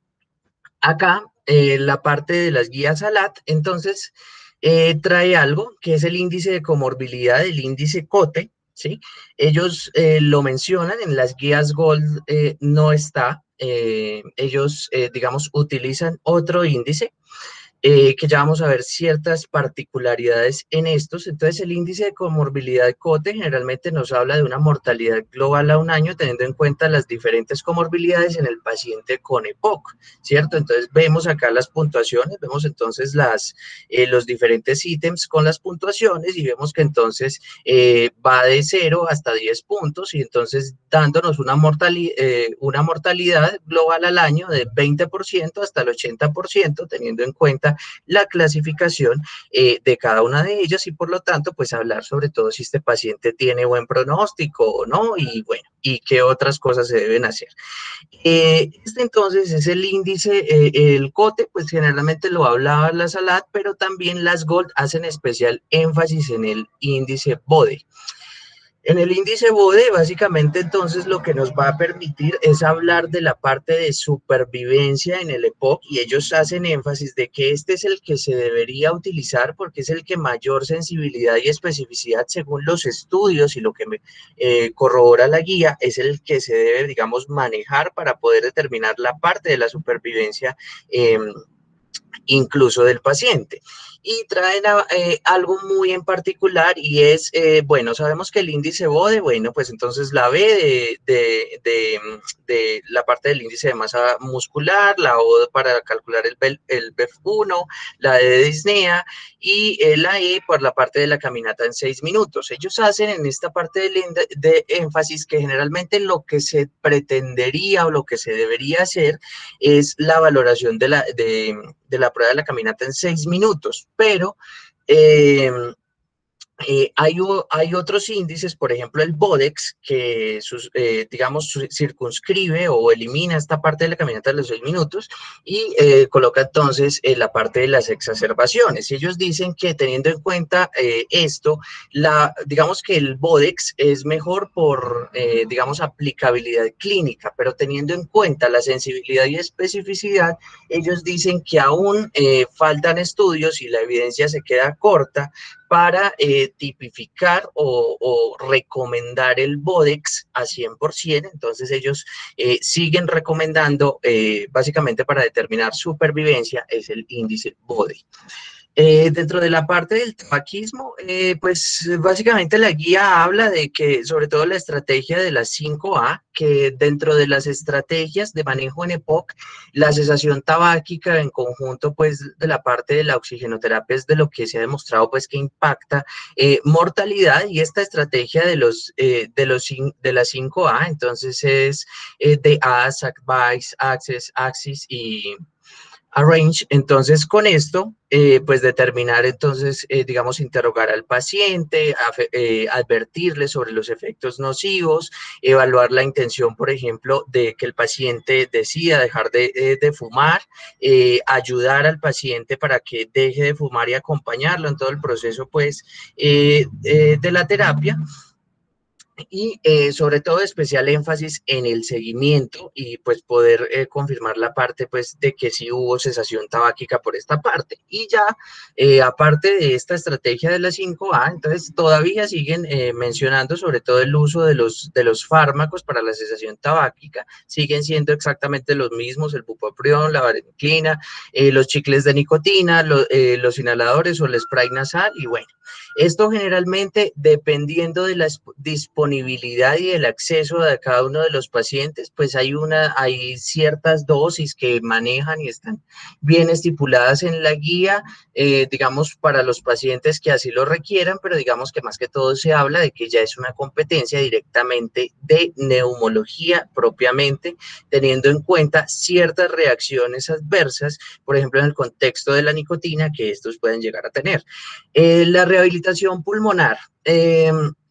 acá, eh, la parte de las guías A L A T, entonces, eh, trae algo que es el índice de comorbilidad, el índice C O T E, ¿sí? Ellos eh, lo mencionan, en las guías GOLD eh, no está, eh, ellos, eh, digamos, utilizan otro índice, Eh, que ya vamos a ver ciertas particularidades en estos. Entonces, el índice de comorbilidad C O T E generalmente nos habla de una mortalidad global a un año, teniendo en cuenta las diferentes comorbilidades en el paciente con E P O C, ¿cierto? Entonces, vemos acá las puntuaciones, vemos entonces las, eh, los diferentes ítems con las puntuaciones y vemos que entonces eh, va de cero hasta diez puntos y entonces dándonos una, mortali eh, una mortalidad global al año de veinte por ciento hasta el ochenta por ciento, teniendo en cuenta la clasificación eh, de cada una de ellas y por lo tanto pues hablar sobre todo si este paciente tiene buen pronóstico o no y bueno, y qué otras cosas se deben hacer. Eh, este entonces es el índice, eh, el C O T E, pues generalmente lo hablaba las A L A T, pero también las GOLD hacen especial énfasis en el índice BODE. En el índice BODE, básicamente, entonces, lo que nos va a permitir es hablar de la parte de supervivencia en el E P O C y ellos hacen énfasis de que este es el que se debería utilizar porque es el que mayor sensibilidad y especificidad según los estudios y lo que me eh, corrobora la guía es el que se debe, digamos, manejar para poder determinar la parte de la supervivencia eh, incluso del paciente. Y traen a, eh, algo muy en particular y es, eh, bueno, sabemos que el índice BODE, bueno, pues entonces la B de, de, de, de la parte del índice de masa muscular, la O para calcular el, el B E F uno, la D de disnea y la E por la parte de la caminata en seis minutos. Ellos hacen en esta parte de, de énfasis que generalmente lo que se pretendería o lo que se debería hacer es la valoración de la, de, de la prueba de la caminata en seis minutos, pero eh, eh, hay, hay otros índices, por ejemplo el BODEX, que sus, eh, digamos circunscribe o elimina esta parte de la caminata de los seis minutos y eh, coloca entonces eh, la parte de las exacerbaciones. Ellos dicen que teniendo en cuenta eh, esto, la, digamos que el BODEX es mejor por, eh, digamos, aplicabilidad clínica, pero teniendo en cuenta la sensibilidad y especificidad, ellos dicen que aún eh, faltan estudios y la evidencia se queda corta para eh, tipificar o, o recomendar el BODEX a cien por ciento, entonces ellos eh, siguen recomendando, eh, básicamente para determinar supervivencia, es el índice BODE. Eh, dentro de la parte del tabaquismo, eh, pues básicamente la guía habla de que, sobre todo la estrategia de las cinco A, que dentro de las estrategias de manejo en E P O C, la cesación tabáquica en conjunto pues de la parte de la oxigenoterapia es de lo que se ha demostrado pues que impacta eh, mortalidad y esta estrategia de los eh, de los de las cinco A, entonces es eh, de A S, Advice, Access, Axis y Arrange. Entonces con esto eh, pues determinar entonces eh, digamos interrogar al paciente, eh, advertirle sobre los efectos nocivos, evaluar la intención por ejemplo de que el paciente decida dejar de, de, de fumar, eh, ayudar al paciente para que deje de fumar y acompañarlo en todo el proceso pues eh, eh, de la terapia. Y eh, sobre todo especial énfasis en el seguimiento y pues poder eh, confirmar la parte pues de que sí hubo cesación tabáquica por esta parte. Y ya eh, aparte de esta estrategia de la cinco A, entonces todavía siguen eh, mencionando sobre todo el uso de los, de los fármacos para la cesación tabáquica, siguen siendo exactamente los mismos, el bupropión, la vareniclina, eh, los chicles de nicotina, lo, eh, los inhaladores o el spray nasal y bueno. Esto generalmente dependiendo de la disponibilidad disponibilidad y el acceso de cada uno de los pacientes, pues hay, una, hay ciertas dosis que manejan y están bien estipuladas en la guía, eh, digamos, para los pacientes que así lo requieran, pero digamos que más que todo se habla de que ya es una competencia directamente de neumología propiamente, teniendo en cuenta ciertas reacciones adversas, por ejemplo, en el contexto de la nicotina, que estos pueden llegar a tener. Eh, la rehabilitación pulmonar. Eh,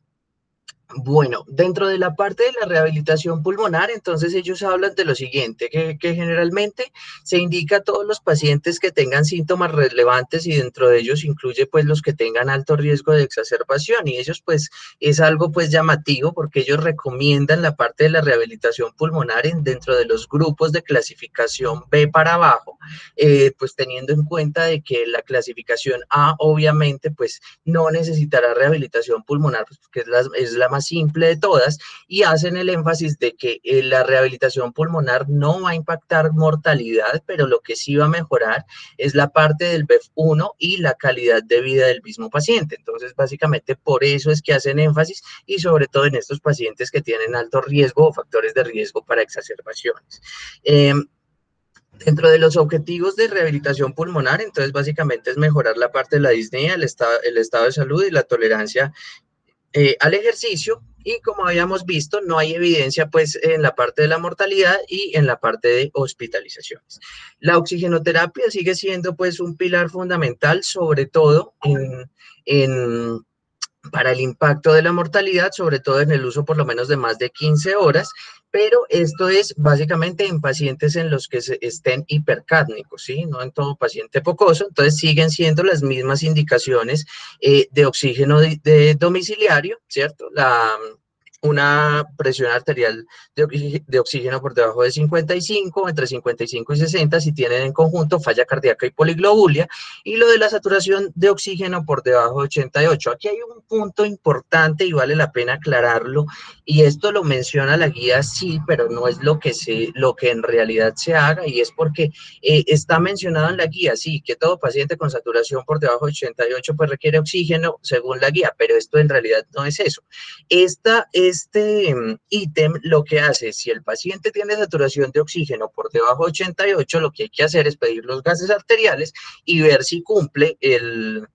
Bueno, dentro de la parte de la rehabilitación pulmonar, entonces ellos hablan de lo siguiente, que, que generalmente se indica a todos los pacientes que tengan síntomas relevantes y dentro de ellos incluye pues los que tengan alto riesgo de exacerbación y ellos pues es algo pues llamativo porque ellos recomiendan la parte de la rehabilitación pulmonar en, dentro de los grupos de clasificación B para abajo, eh, pues teniendo en cuenta de que la clasificación A obviamente pues no necesitará rehabilitación pulmonar pues, porque es la, es la más simple de todas y hacen el énfasis de que eh, la rehabilitación pulmonar no va a impactar mortalidad, pero lo que sí va a mejorar es la parte del B E F uno y la calidad de vida del mismo paciente. Entonces, básicamente por eso es que hacen énfasis y sobre todo en estos pacientes que tienen alto riesgo o factores de riesgo para exacerbaciones. Eh, Dentro de los objetivos de rehabilitación pulmonar, entonces básicamente es mejorar la parte de la disnea, el estado, el estado de salud y la tolerancia eh, al ejercicio y como habíamos visto no hay evidencia pues en la parte de la mortalidad y en la parte de hospitalizaciones. La oxigenoterapia sigue siendo pues un pilar fundamental sobre todo en, en para el impacto de la mortalidad, sobre todo en el uso por lo menos de más de quince horas, pero esto es básicamente en pacientes en los que se estén hipercápnicos, ¿sí? No en todo paciente focoso, entonces siguen siendo las mismas indicaciones eh, de oxígeno de, de domiciliario, ¿cierto? La, una presión arterial de, de oxígeno por debajo de cincuenta y cinco, entre cincuenta y cinco y sesenta, si tienen en conjunto falla cardíaca y poliglobulia, y lo de la saturación de oxígeno por debajo de ochenta y ocho. Aquí hay un punto importante y vale la pena aclararlo, y esto lo menciona la guía, sí, pero no es lo que, se, lo que en realidad se haga, y es porque eh, está mencionado en la guía, sí, que todo paciente con saturación por debajo de ochenta y ocho pues requiere oxígeno según la guía, pero esto en realidad no es eso. Esta, este um, ítem lo que hace, si el paciente tiene saturación de oxígeno por debajo de ochenta y ocho, lo que hay que hacer es pedir los gases arteriales y ver si cumple el,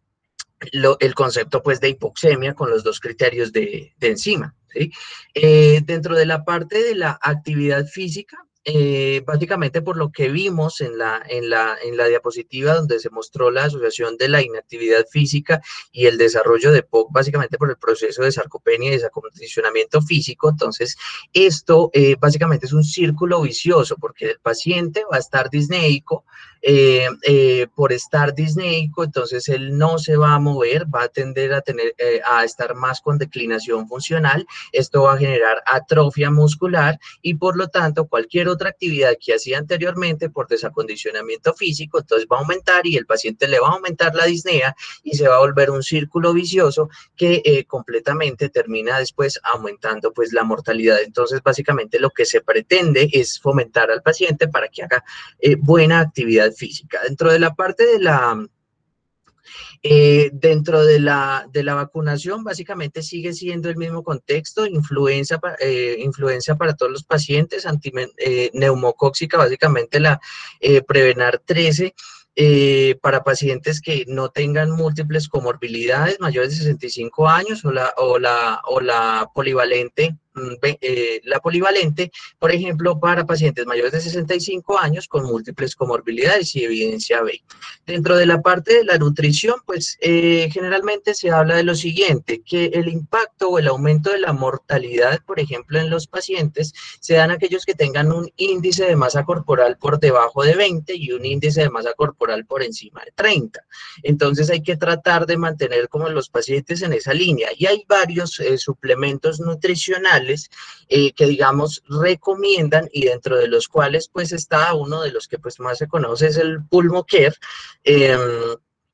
lo, el concepto pues de hipoxemia con los dos criterios de, de enzima, ¿sí? Eh, dentro de la parte de la actividad física, eh, básicamente por lo que vimos en la, en, la, en la diapositiva donde se mostró la asociación de la inactividad física y el desarrollo de P O C, básicamente por el proceso de sarcopenia y desacondicionamiento físico, entonces esto eh, básicamente es un círculo vicioso porque el paciente va a estar disneico, eh, eh, por estar disneico, entonces él no se va a mover, va a tender a, tener, eh, a estar más con declinación funcional, esto va a generar atrofia muscular y por lo tanto cualquier otra actividad que hacía anteriormente por desacondicionamiento físico, entonces va a aumentar y el paciente le va a aumentar la disnea y se va a volver un círculo vicioso que eh, completamente termina después aumentando pues la mortalidad. Entonces básicamente lo que se pretende es fomentar al paciente para que haga eh, buena actividad física. Dentro de la parte de la Eh, dentro de la, de la vacunación, básicamente sigue siendo el mismo contexto, influenza, eh, influenza para todos los pacientes, anti, eh, neumocóxica, básicamente la eh, Prevenar trece, eh, para pacientes que no tengan múltiples comorbilidades mayores de sesenta y cinco años o la, o la, o la polivalente, eh, la polivalente, por ejemplo, para pacientes mayores de sesenta y cinco años con múltiples comorbilidades y evidencia B. Dentro de la parte de la nutrición, pues eh, generalmente se habla de lo siguiente, que el impacto o el aumento de la mortalidad, por ejemplo, en los pacientes, se dan aquellos que tengan un índice de masa corporal por debajo de veinte y un índice de masa corporal por encima de treinta. Entonces hay que tratar de mantener como los pacientes en esa línea. Y hay varios eh, suplementos nutricionales eh, que, digamos, recomiendan y dentro de los cuales, pues, está uno de los que pues más se conoce es el Pulmocare. Eh,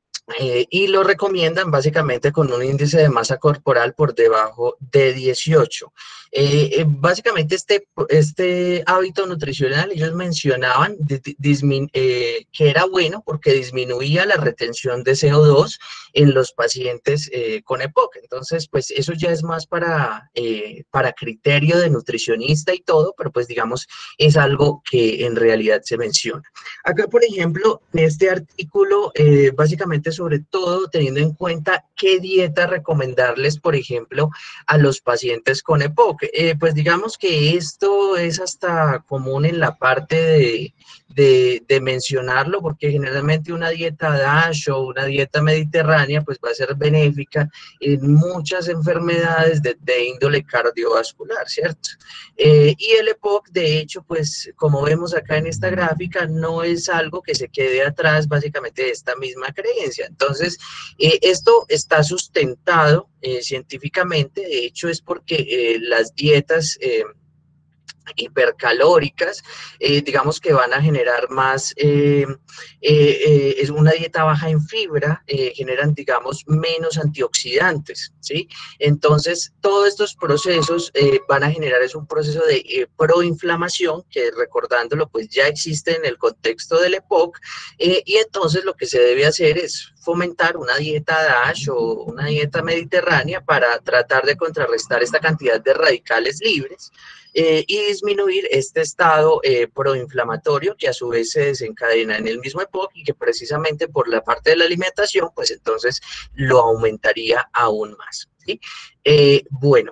Eh, y lo recomiendan básicamente con un índice de masa corporal por debajo de dieciocho. Eh, eh, básicamente este, este hábito nutricional ellos mencionaban de, de, dismin, eh, que era bueno porque disminuía la retención de C O dos en los pacientes eh, con EPOC. Entonces, pues eso ya es más para, eh, para criterio de nutricionista y todo, pero pues digamos es algo que en realidad se menciona. Acá, por ejemplo, en este artículo, eh, básicamente sobre todo teniendo en cuenta qué dieta recomendarles, por ejemplo, a los pacientes con EPOC. Eh, pues digamos que esto es hasta común en la parte de, de, de mencionarlo, porque generalmente una dieta DASH o una dieta mediterránea pues va a ser benéfica en muchas enfermedades de, de índole cardiovascular, ¿cierto? Eh, y el EPOC, de hecho, pues como vemos acá en esta gráfica, no es algo que se quede atrás básicamente de esta misma creencia. Entonces, eh, esto está sustentado eh, científicamente, de hecho es porque eh, las dietas eh, hipercalóricas, eh, digamos que van a generar más, eh, eh, eh, es una dieta baja en fibra, eh, generan, digamos, menos antioxidantes, ¿sí? Entonces, todos estos procesos eh, van a generar, es un proceso de eh, proinflamación, que recordándolo, pues ya existe en el contexto del EPOC, eh, y entonces lo que se debe hacer es fomentar una dieta DASH o una dieta mediterránea para tratar de contrarrestar esta cantidad de radicales libres, Eh, y disminuir este estado eh, proinflamatorio que a su vez se desencadena en el mismo EPOC y que precisamente por la parte de la alimentación, pues entonces lo aumentaría aún más, ¿sí? Eh, bueno.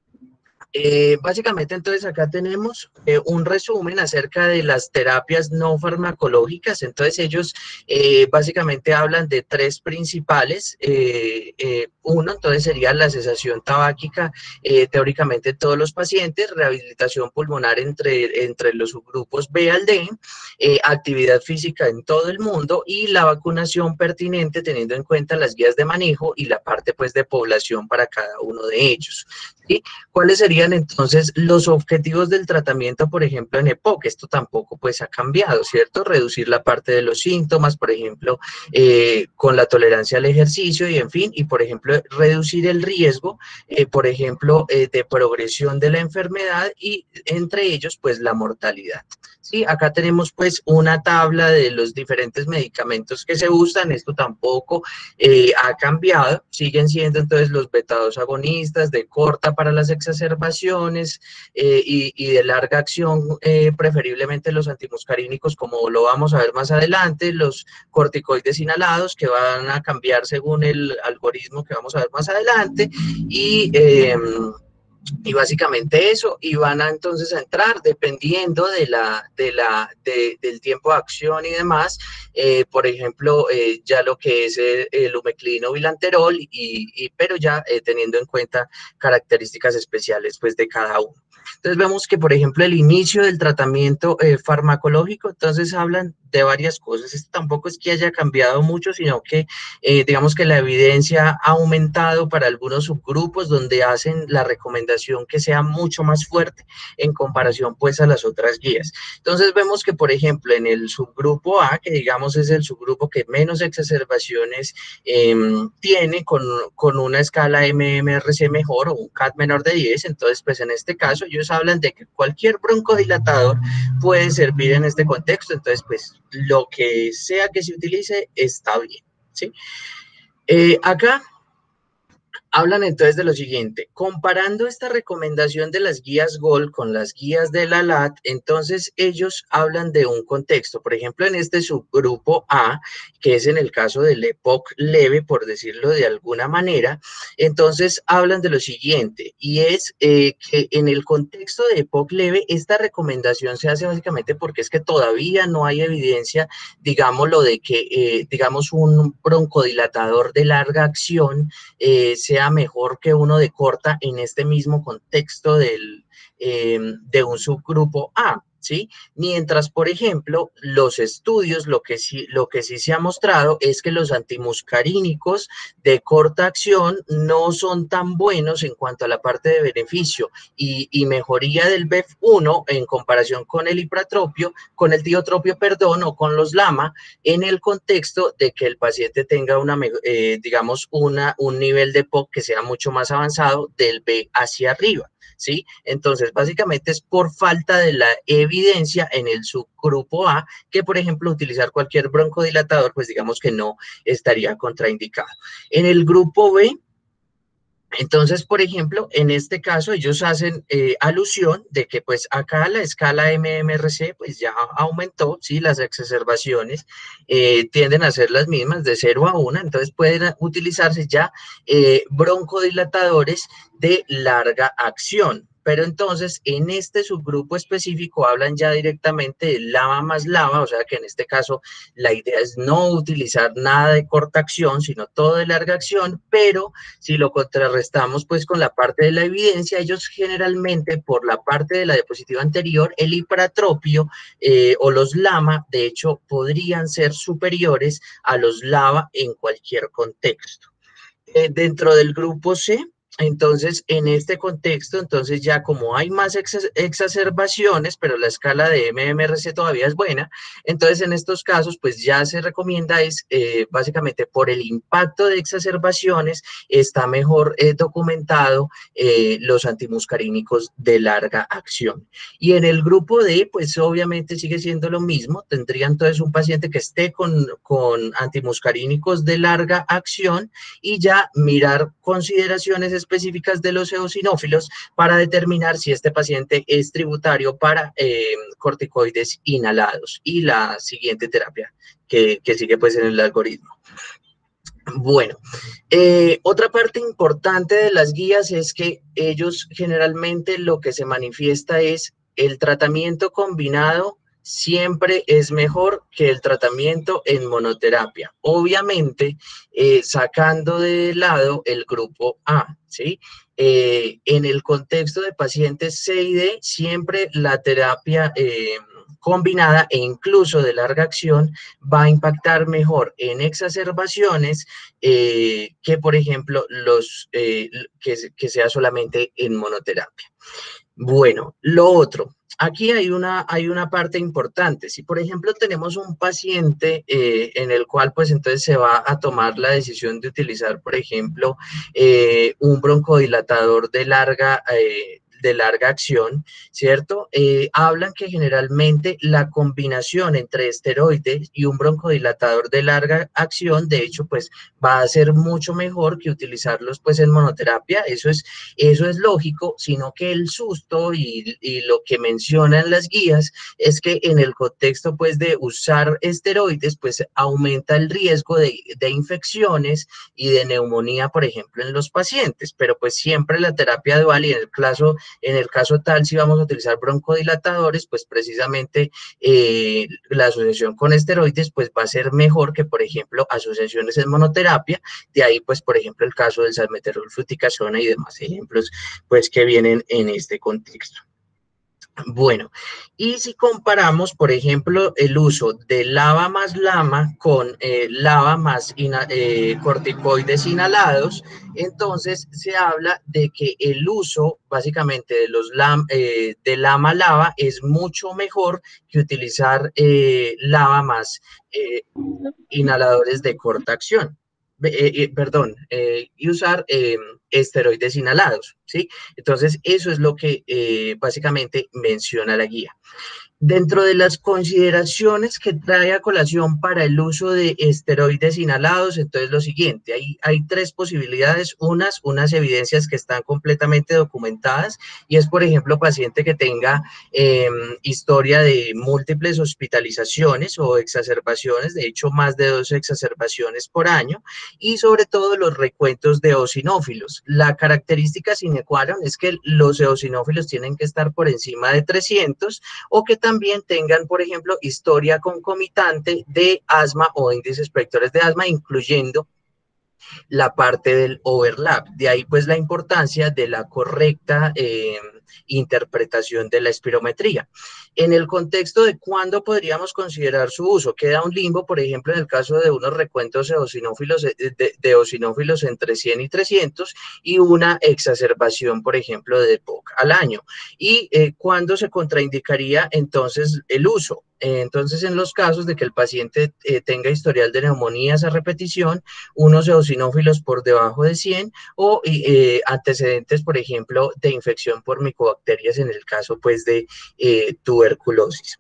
Eh, básicamente, entonces, acá tenemos eh, un resumen acerca de las terapias no farmacológicas. Entonces, ellos eh, básicamente hablan de tres principales. Eh, eh, uno, entonces, sería la cesación tabáquica, eh, teóricamente en todos los pacientes, rehabilitación pulmonar entre, entre los subgrupos B al D, eh, actividad física en todo el mundo y la vacunación pertinente teniendo en cuenta las guías de manejo y la parte, pues, de población para cada uno de ellos, ¿sí? ¿Cuáles serían entonces los objetivos del tratamiento, por ejemplo, en EPOC? Esto tampoco pues ha cambiado, ¿cierto? Reducir la parte de los síntomas, por ejemplo, eh, con la tolerancia al ejercicio y en fin, y por ejemplo, reducir el riesgo, eh, por ejemplo, eh, de progresión de la enfermedad y entre ellos pues la mortalidad. Sí, acá tenemos pues una tabla de los diferentes medicamentos que se usan, esto tampoco eh, ha cambiado, siguen siendo entonces los beta-dos agonistas de corta para las exacerbaciones eh, y, y de larga acción, eh, preferiblemente los antimuscarínicos, como lo vamos a ver más adelante, los corticoides inhalados que van a cambiar según el algoritmo que vamos a ver más adelante y... Eh, Y básicamente eso, y van a entonces a entrar dependiendo de la, de la, de, del tiempo de acción y demás, eh, por ejemplo, eh, ya lo que es el, el umeclino bilanterol, y, y, pero ya eh, teniendo en cuenta características especiales pues de cada uno. Entonces vemos que, por ejemplo, el inicio del tratamiento eh, farmacológico, entonces hablan de varias cosas. Esto tampoco es que haya cambiado mucho, sino que eh, digamos que la evidencia ha aumentado para algunos subgrupos donde hacen la recomendación que sea mucho más fuerte en comparación pues a las otras guías. Entonces vemos que, por ejemplo, en el subgrupo A, que digamos es el subgrupo que menos exacerbaciones eh, tiene con, con una escala M M R C mejor o un C A T menor de diez, entonces pues en este caso ellos hablan de que cualquier broncodilatador puede servir en este contexto, entonces pues lo que sea que se utilice está bien, ¿sí? Eh, acá hablan entonces de lo siguiente, comparando esta recomendación de las guías GOLD con las guías de la L A T, entonces ellos hablan de un contexto, por ejemplo, en este subgrupo A, que es en el caso del EPOC leve, por decirlo de alguna manera, entonces hablan de lo siguiente, y es eh, que en el contexto de EPOC leve, esta recomendación se hace básicamente porque es que todavía no hay evidencia, digámoslo, de que, eh, digamos, un broncodilatador de larga acción eh, sea mejor que uno de corta en este mismo contexto del, eh, de un subgrupo A. ¿sí? Mientras, por ejemplo, los estudios, lo que sí, lo que sí se ha mostrado es que los antimuscarínicos de corta acción no son tan buenos en cuanto a la parte de beneficio y, y mejoría del B E F uno en comparación con el ipratropio, con el tiotropio, perdón, o con los LAMA, en el contexto de que el paciente tenga una, eh, digamos, una, un nivel de P O C que sea mucho más avanzado del B hacia arriba. ¿Sí? Entonces, básicamente es por falta de la evidencia en el subgrupo A, que por ejemplo utilizar cualquier broncodilatador, pues digamos que no estaría contraindicado. En el grupo B, entonces, por ejemplo, en este caso ellos hacen eh, alusión de que pues acá la escala M M R C pues ya aumentó, ¿sí? Las exacerbaciones eh, tienden a ser las mismas de cero a uno, entonces pueden utilizarse ya eh, broncodilatadores de larga acción. Pero entonces, en este subgrupo específico hablan ya directamente de LAMA más LAMA, o sea que en este caso la idea es no utilizar nada de corta acción, sino todo de larga acción, pero si lo contrarrestamos pues con la parte de la evidencia, ellos generalmente por la parte de la diapositiva anterior, el hipratropio eh, o los LAMA, de hecho, podrían ser superiores a los LAVA en cualquier contexto. Eh, dentro del grupo C, entonces, en este contexto, entonces ya como hay más ex exacerbaciones, pero la escala de M M R C todavía es buena, entonces en estos casos, pues ya se recomienda es, eh, básicamente por el impacto de exacerbaciones, está mejor eh, documentado eh, los antimuscarínicos de larga acción. Y en el grupo D, pues obviamente sigue siendo lo mismo, tendría entonces un paciente que esté con, con antimuscarínicos de larga acción y ya mirar consideraciones específicas de los eosinófilos para determinar si este paciente es tributario para eh, corticoides inhalados y la siguiente terapia que, que sigue pues en el algoritmo. Bueno, eh, otra parte importante de las guías es que ellos generalmente lo que se manifiesta es el tratamiento combinado siempre es mejor que el tratamiento en monoterapia. Obviamente, eh, sacando de lado el grupo A, ¿sí? Eh, en el contexto de pacientes C y D, siempre la terapia eh, combinada e incluso de larga acción va a impactar mejor en exacerbaciones eh, que, por ejemplo, los, eh, que, que sea solamente en monoterapia. Bueno, lo otro, aquí hay una, hay una parte importante. Si, por ejemplo, tenemos un paciente eh, en el cual, pues, entonces se va a tomar la decisión de utilizar, por ejemplo, eh, un broncodilatador de larga, eh, de larga acción, ¿cierto? Eh, hablan que generalmente la combinación entre esteroides y un broncodilatador de larga acción, de hecho, pues, va a ser mucho mejor que utilizarlos, pues, en monoterapia. Eso es, eso es lógico, sino que el susto y, y lo que mencionan las guías es que en el contexto, pues, de usar esteroides, pues, aumenta el riesgo de, de infecciones y de neumonía, por ejemplo, en los pacientes, pero pues siempre la terapia dual y en el caso, en el caso tal, si vamos a utilizar broncodilatadores, pues precisamente eh, la asociación con esteroides, pues va a ser mejor que, por ejemplo, asociaciones en monoterapia, de ahí, pues, por ejemplo, el caso del salmeterol, fluticasona y demás ejemplos, pues, que vienen en este contexto. Bueno, y si comparamos, por ejemplo, el uso de LAVA más LAMA con eh, LAVA más ina, eh, corticoides inhalados, entonces se habla de que el uso básicamente de los LAM, eh, de LAMA-LAVA es mucho mejor que utilizar eh, LAVA más eh, inhaladores de corta acción. Eh, eh, perdón, eh, y usar eh, esteroides inhalados, ¿sí? Entonces, eso es lo que eh, básicamente menciona la guía. Dentro de las consideraciones que trae a colación para el uso de esteroides inhalados, entonces lo siguiente, hay, hay tres posibilidades, unas, unas evidencias que están completamente documentadas, y es, por ejemplo, paciente que tenga eh, historia de múltiples hospitalizaciones o exacerbaciones, de hecho, más de dos exacerbaciones por año, y sobre todo los recuentos de eosinófilos. La característica sine qua non es que los eosinófilos tienen que estar por encima de trescientos, o que también tengan, por ejemplo, historia concomitante de asma o índices predictores de asma, incluyendo la parte del overlap. De ahí, pues, la importancia de la correcta eh, interpretación de la espirometría. En el contexto de cuándo podríamos considerar su uso, queda un limbo, por ejemplo, en el caso de unos recuentos eosinófilos, de, de, de eosinófilos entre cien y trescientos y una exacerbación, por ejemplo, de E P O C al año. ¿Y eh, cuándo se contraindicaría entonces el uso? Entonces, en los casos de que el paciente eh, tenga historial de neumonías a repetición, unos eosinófilos por debajo de cien o eh, antecedentes, por ejemplo, de infección por micobacterias en el caso, pues, de eh, tuberculosis.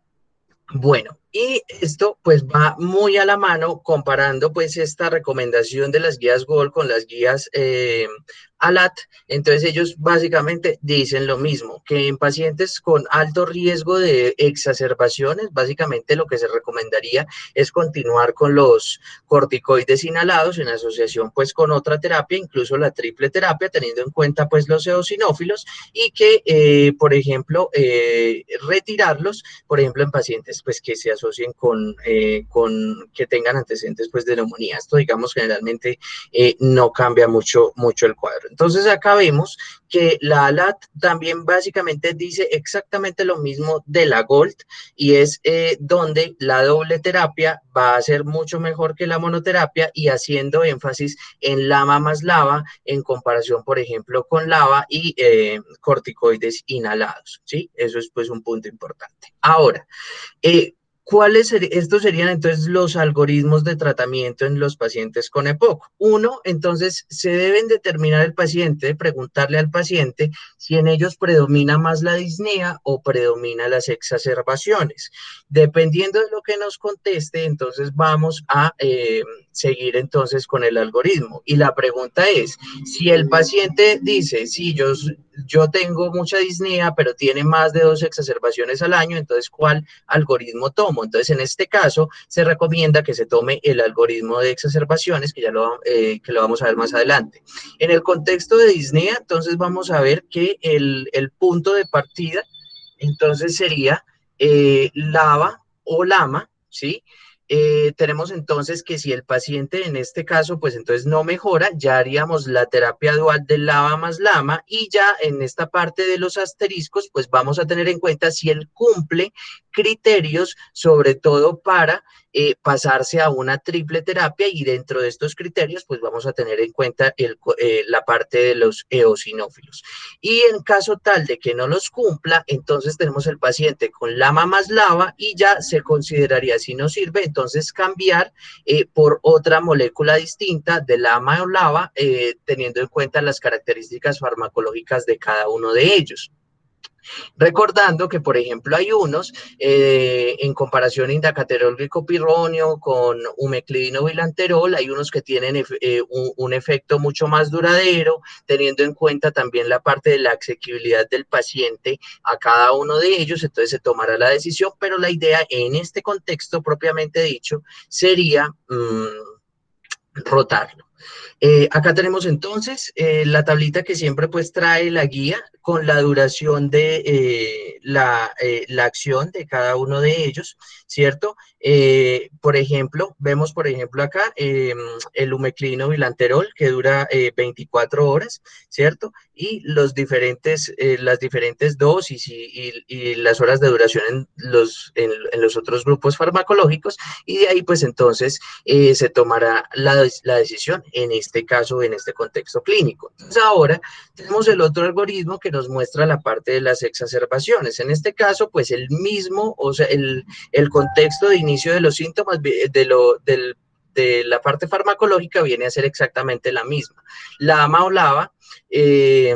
Bueno, y esto pues va muy a la mano comparando pues esta recomendación de las guías G O L con las guías eh, A L A T. Entonces ellos básicamente dicen lo mismo, que en pacientes con alto riesgo de exacerbaciones, básicamente lo que se recomendaría es continuar con los corticoides inhalados en asociación pues con otra terapia, incluso la triple terapia, teniendo en cuenta pues los eosinófilos y que, eh, por ejemplo, eh, retirarlos, por ejemplo, en pacientes pues que se asocien con, eh, con que tengan antecedentes pues de neumonía. Esto, digamos, generalmente eh, no cambia mucho, mucho el cuadro. Entonces, acá vemos que la A L A T también básicamente dice exactamente lo mismo de la G O L D y es eh, donde la doble terapia va a ser mucho mejor que la monoterapia y haciendo énfasis en LAMA más LAVA en comparación, por ejemplo, con LAVA y eh, corticoides inhalados, ¿sí? Eso es pues un punto importante. Ahora, eh, ¿cuáles ser, estos serían entonces los algoritmos de tratamiento en los pacientes con E P O C? Uno, entonces, se deben determinar el paciente, preguntarle al paciente si en ellos predomina más la disnea o predomina las exacerbaciones. Dependiendo de lo que nos conteste, entonces vamos a eh, seguir entonces con el algoritmo. Y la pregunta es, si el paciente dice, sí, yo, yo tengo mucha disnea, pero tiene más de dos exacerbaciones al año, entonces, ¿cuál algoritmo tomo? Entonces, en este caso, se recomienda que se tome el algoritmo de exacerbaciones, que ya lo, eh, que lo vamos a ver más adelante. En el contexto de disnea, entonces vamos a ver que el, el punto de partida, entonces sería eh, LAVA o LAMA, ¿sí? Eh, tenemos entonces que si el paciente en este caso, pues entonces no mejora, ya haríamos la terapia dual de LAVA más LAMA y ya en esta parte de los asteriscos, pues vamos a tener en cuenta si él cumple criterios, sobre todo para eh, pasarse a una triple terapia y dentro de estos criterios, pues vamos a tener en cuenta el, eh, la parte de los eosinófilos. Y en caso tal de que no los cumpla, entonces tenemos el paciente con LAMA más LAVA y ya se consideraría, si no sirve, entonces cambiar eh, por otra molécula distinta de LAMA o LAVA, eh, teniendo en cuenta las características farmacológicas de cada uno de ellos. Recordando que, por ejemplo, hay unos, eh, en comparación indacaterol glicopirronio con umeclidino bilanterol, hay unos que tienen eh, un, un efecto mucho más duradero, teniendo en cuenta también la parte de la asequibilidad del paciente a cada uno de ellos, entonces se tomará la decisión, pero la idea en este contexto propiamente dicho sería mmm, rotarlo. Eh, acá tenemos entonces eh, la tablita que siempre pues trae la guía con la duración de eh, la, eh, la acción de cada uno de ellos, ¿cierto? Eh, por ejemplo, vemos por ejemplo acá eh, el umeclidino bilanterol que dura eh, veinticuatro horas, ¿cierto? Y los diferentes, eh, las diferentes dosis y, y, y, las horas de duración en los, en, en los otros grupos farmacológicos y de ahí pues entonces eh, se tomará la, la decisión en este caso, en este contexto clínico. Entonces ahora tenemos el otro algoritmo que nos muestra la parte de las exacerbaciones. En este caso, pues el mismo, o sea, el, el contexto de inicio de los síntomas de, lo, del, de la parte farmacológica viene a ser exactamente la misma. LAMA o LAVA, eh,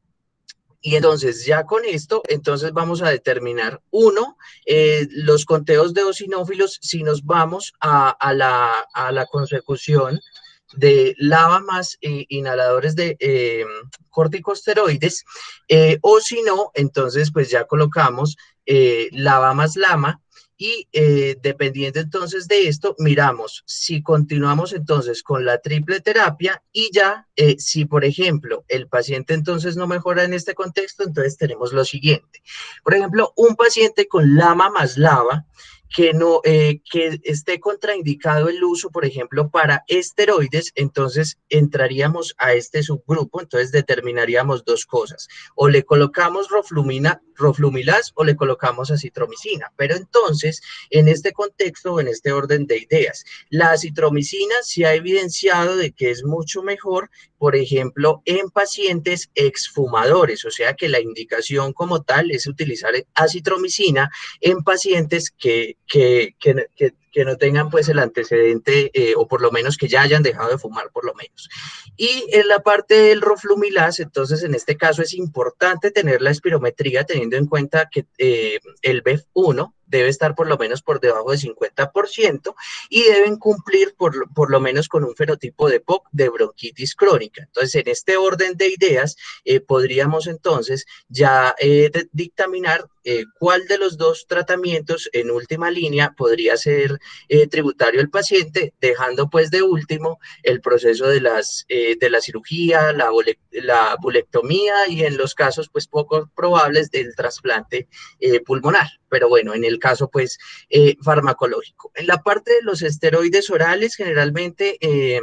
y entonces ya con esto, entonces vamos a determinar, uno, eh, los conteos de eosinófilos si nos vamos a, a, la, a la consecución de LAVA más eh, inhaladores de eh, corticosteroides, eh, o si no, entonces pues ya colocamos eh, LAVA más LAMA, y eh, dependiendo entonces de esto, miramos si continuamos entonces con la triple terapia y ya, eh, si por ejemplo el paciente entonces no mejora en este contexto, entonces tenemos lo siguiente. Por ejemplo, un paciente con LAMA más LAVA, que, no, eh, que esté contraindicado el uso, por ejemplo, para esteroides, entonces entraríamos a este subgrupo, entonces determinaríamos dos cosas, o le colocamos roflumina, roflumilas o le colocamos acitromicina, pero entonces, en este contexto, en este orden de ideas, la acitromicina se ha evidenciado de que es mucho mejor, por ejemplo, en pacientes exfumadores, o sea que la indicación como tal es utilizar acitromicina en pacientes que, que, que, que, que no tengan pues el antecedente eh, o por lo menos que ya hayan dejado de fumar por lo menos. Y en la parte del roflumilas, entonces en este caso es importante tener la espirometría teniendo en cuenta que eh, el B E F uno debe estar por lo menos por debajo de cincuenta por ciento y deben cumplir por, por lo menos con un fenotipo de P O C de bronquitis crónica. Entonces, en este orden de ideas, eh, podríamos entonces ya eh, dictaminar eh, cuál de los dos tratamientos en última línea podría ser eh, tributario al paciente, dejando pues de último el proceso de, las, eh, de la cirugía, la, la bulectomía y en los casos pues poco probables del trasplante eh, pulmonar. Pero bueno, en el caso pues eh, farmacológico. En la parte de los esteroides orales, generalmente eh,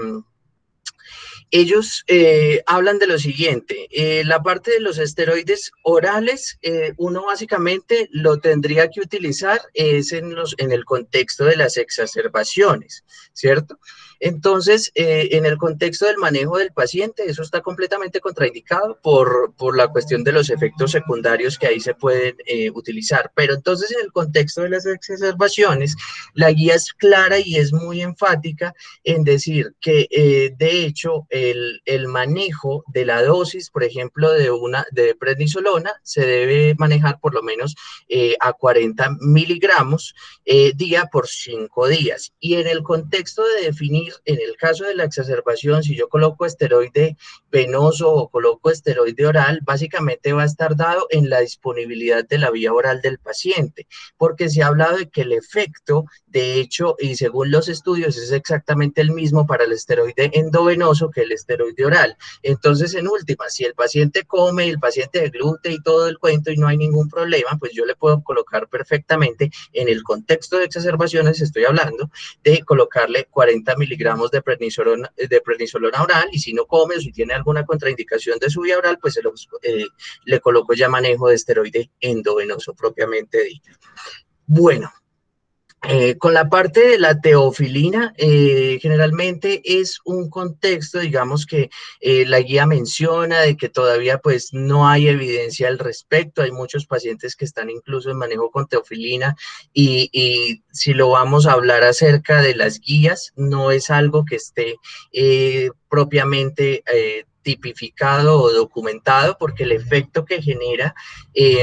ellos eh, hablan de lo siguiente, eh, la parte de los esteroides orales, eh, uno básicamente lo tendría que utilizar es en, los, en el contexto de las exacerbaciones, ¿cierto? Entonces, eh, en el contexto del manejo del paciente, eso está completamente contraindicado por, por la cuestión de los efectos secundarios que ahí se pueden eh, utilizar. Pero entonces, en el contexto de las exacerbaciones, la guía es clara y es muy enfática en decir que, eh, de hecho, el, el manejo de la dosis, por ejemplo, de, una, de prednisolona, se debe manejar por lo menos eh, a cuarenta miligramos eh, día por cinco días. Y en el contexto de definir, en el caso de la exacerbación, si yo coloco esteroide venoso o coloco esteroide oral, básicamente va a estar dado en la disponibilidad de la vía oral del paciente, porque se ha hablado de que el efecto, de hecho, y según los estudios, es exactamente el mismo para el esteroide endovenoso que el esteroide oral. Entonces, en última, si el paciente come, el paciente deglute y todo el cuento y no hay ningún problema, pues yo le puedo colocar perfectamente, en el contexto de exacerbaciones, estoy hablando, de colocarle cuarenta miligramos de prednisolona, de prednisolona oral, y si no come o si tiene alguna contraindicación de su vía oral, pues se los, eh, le coloco ya manejo de esteroide endovenoso propiamente dicho. Bueno, Eh, con la parte de la teofilina, eh, generalmente es un contexto, digamos, que eh, la guía menciona de que todavía pues no hay evidencia al respecto, hay muchos pacientes que están incluso en manejo con teofilina y, y si lo vamos a hablar acerca de las guías, no es algo que esté eh, propiamente eh, tipificado o documentado porque el efecto que genera eh,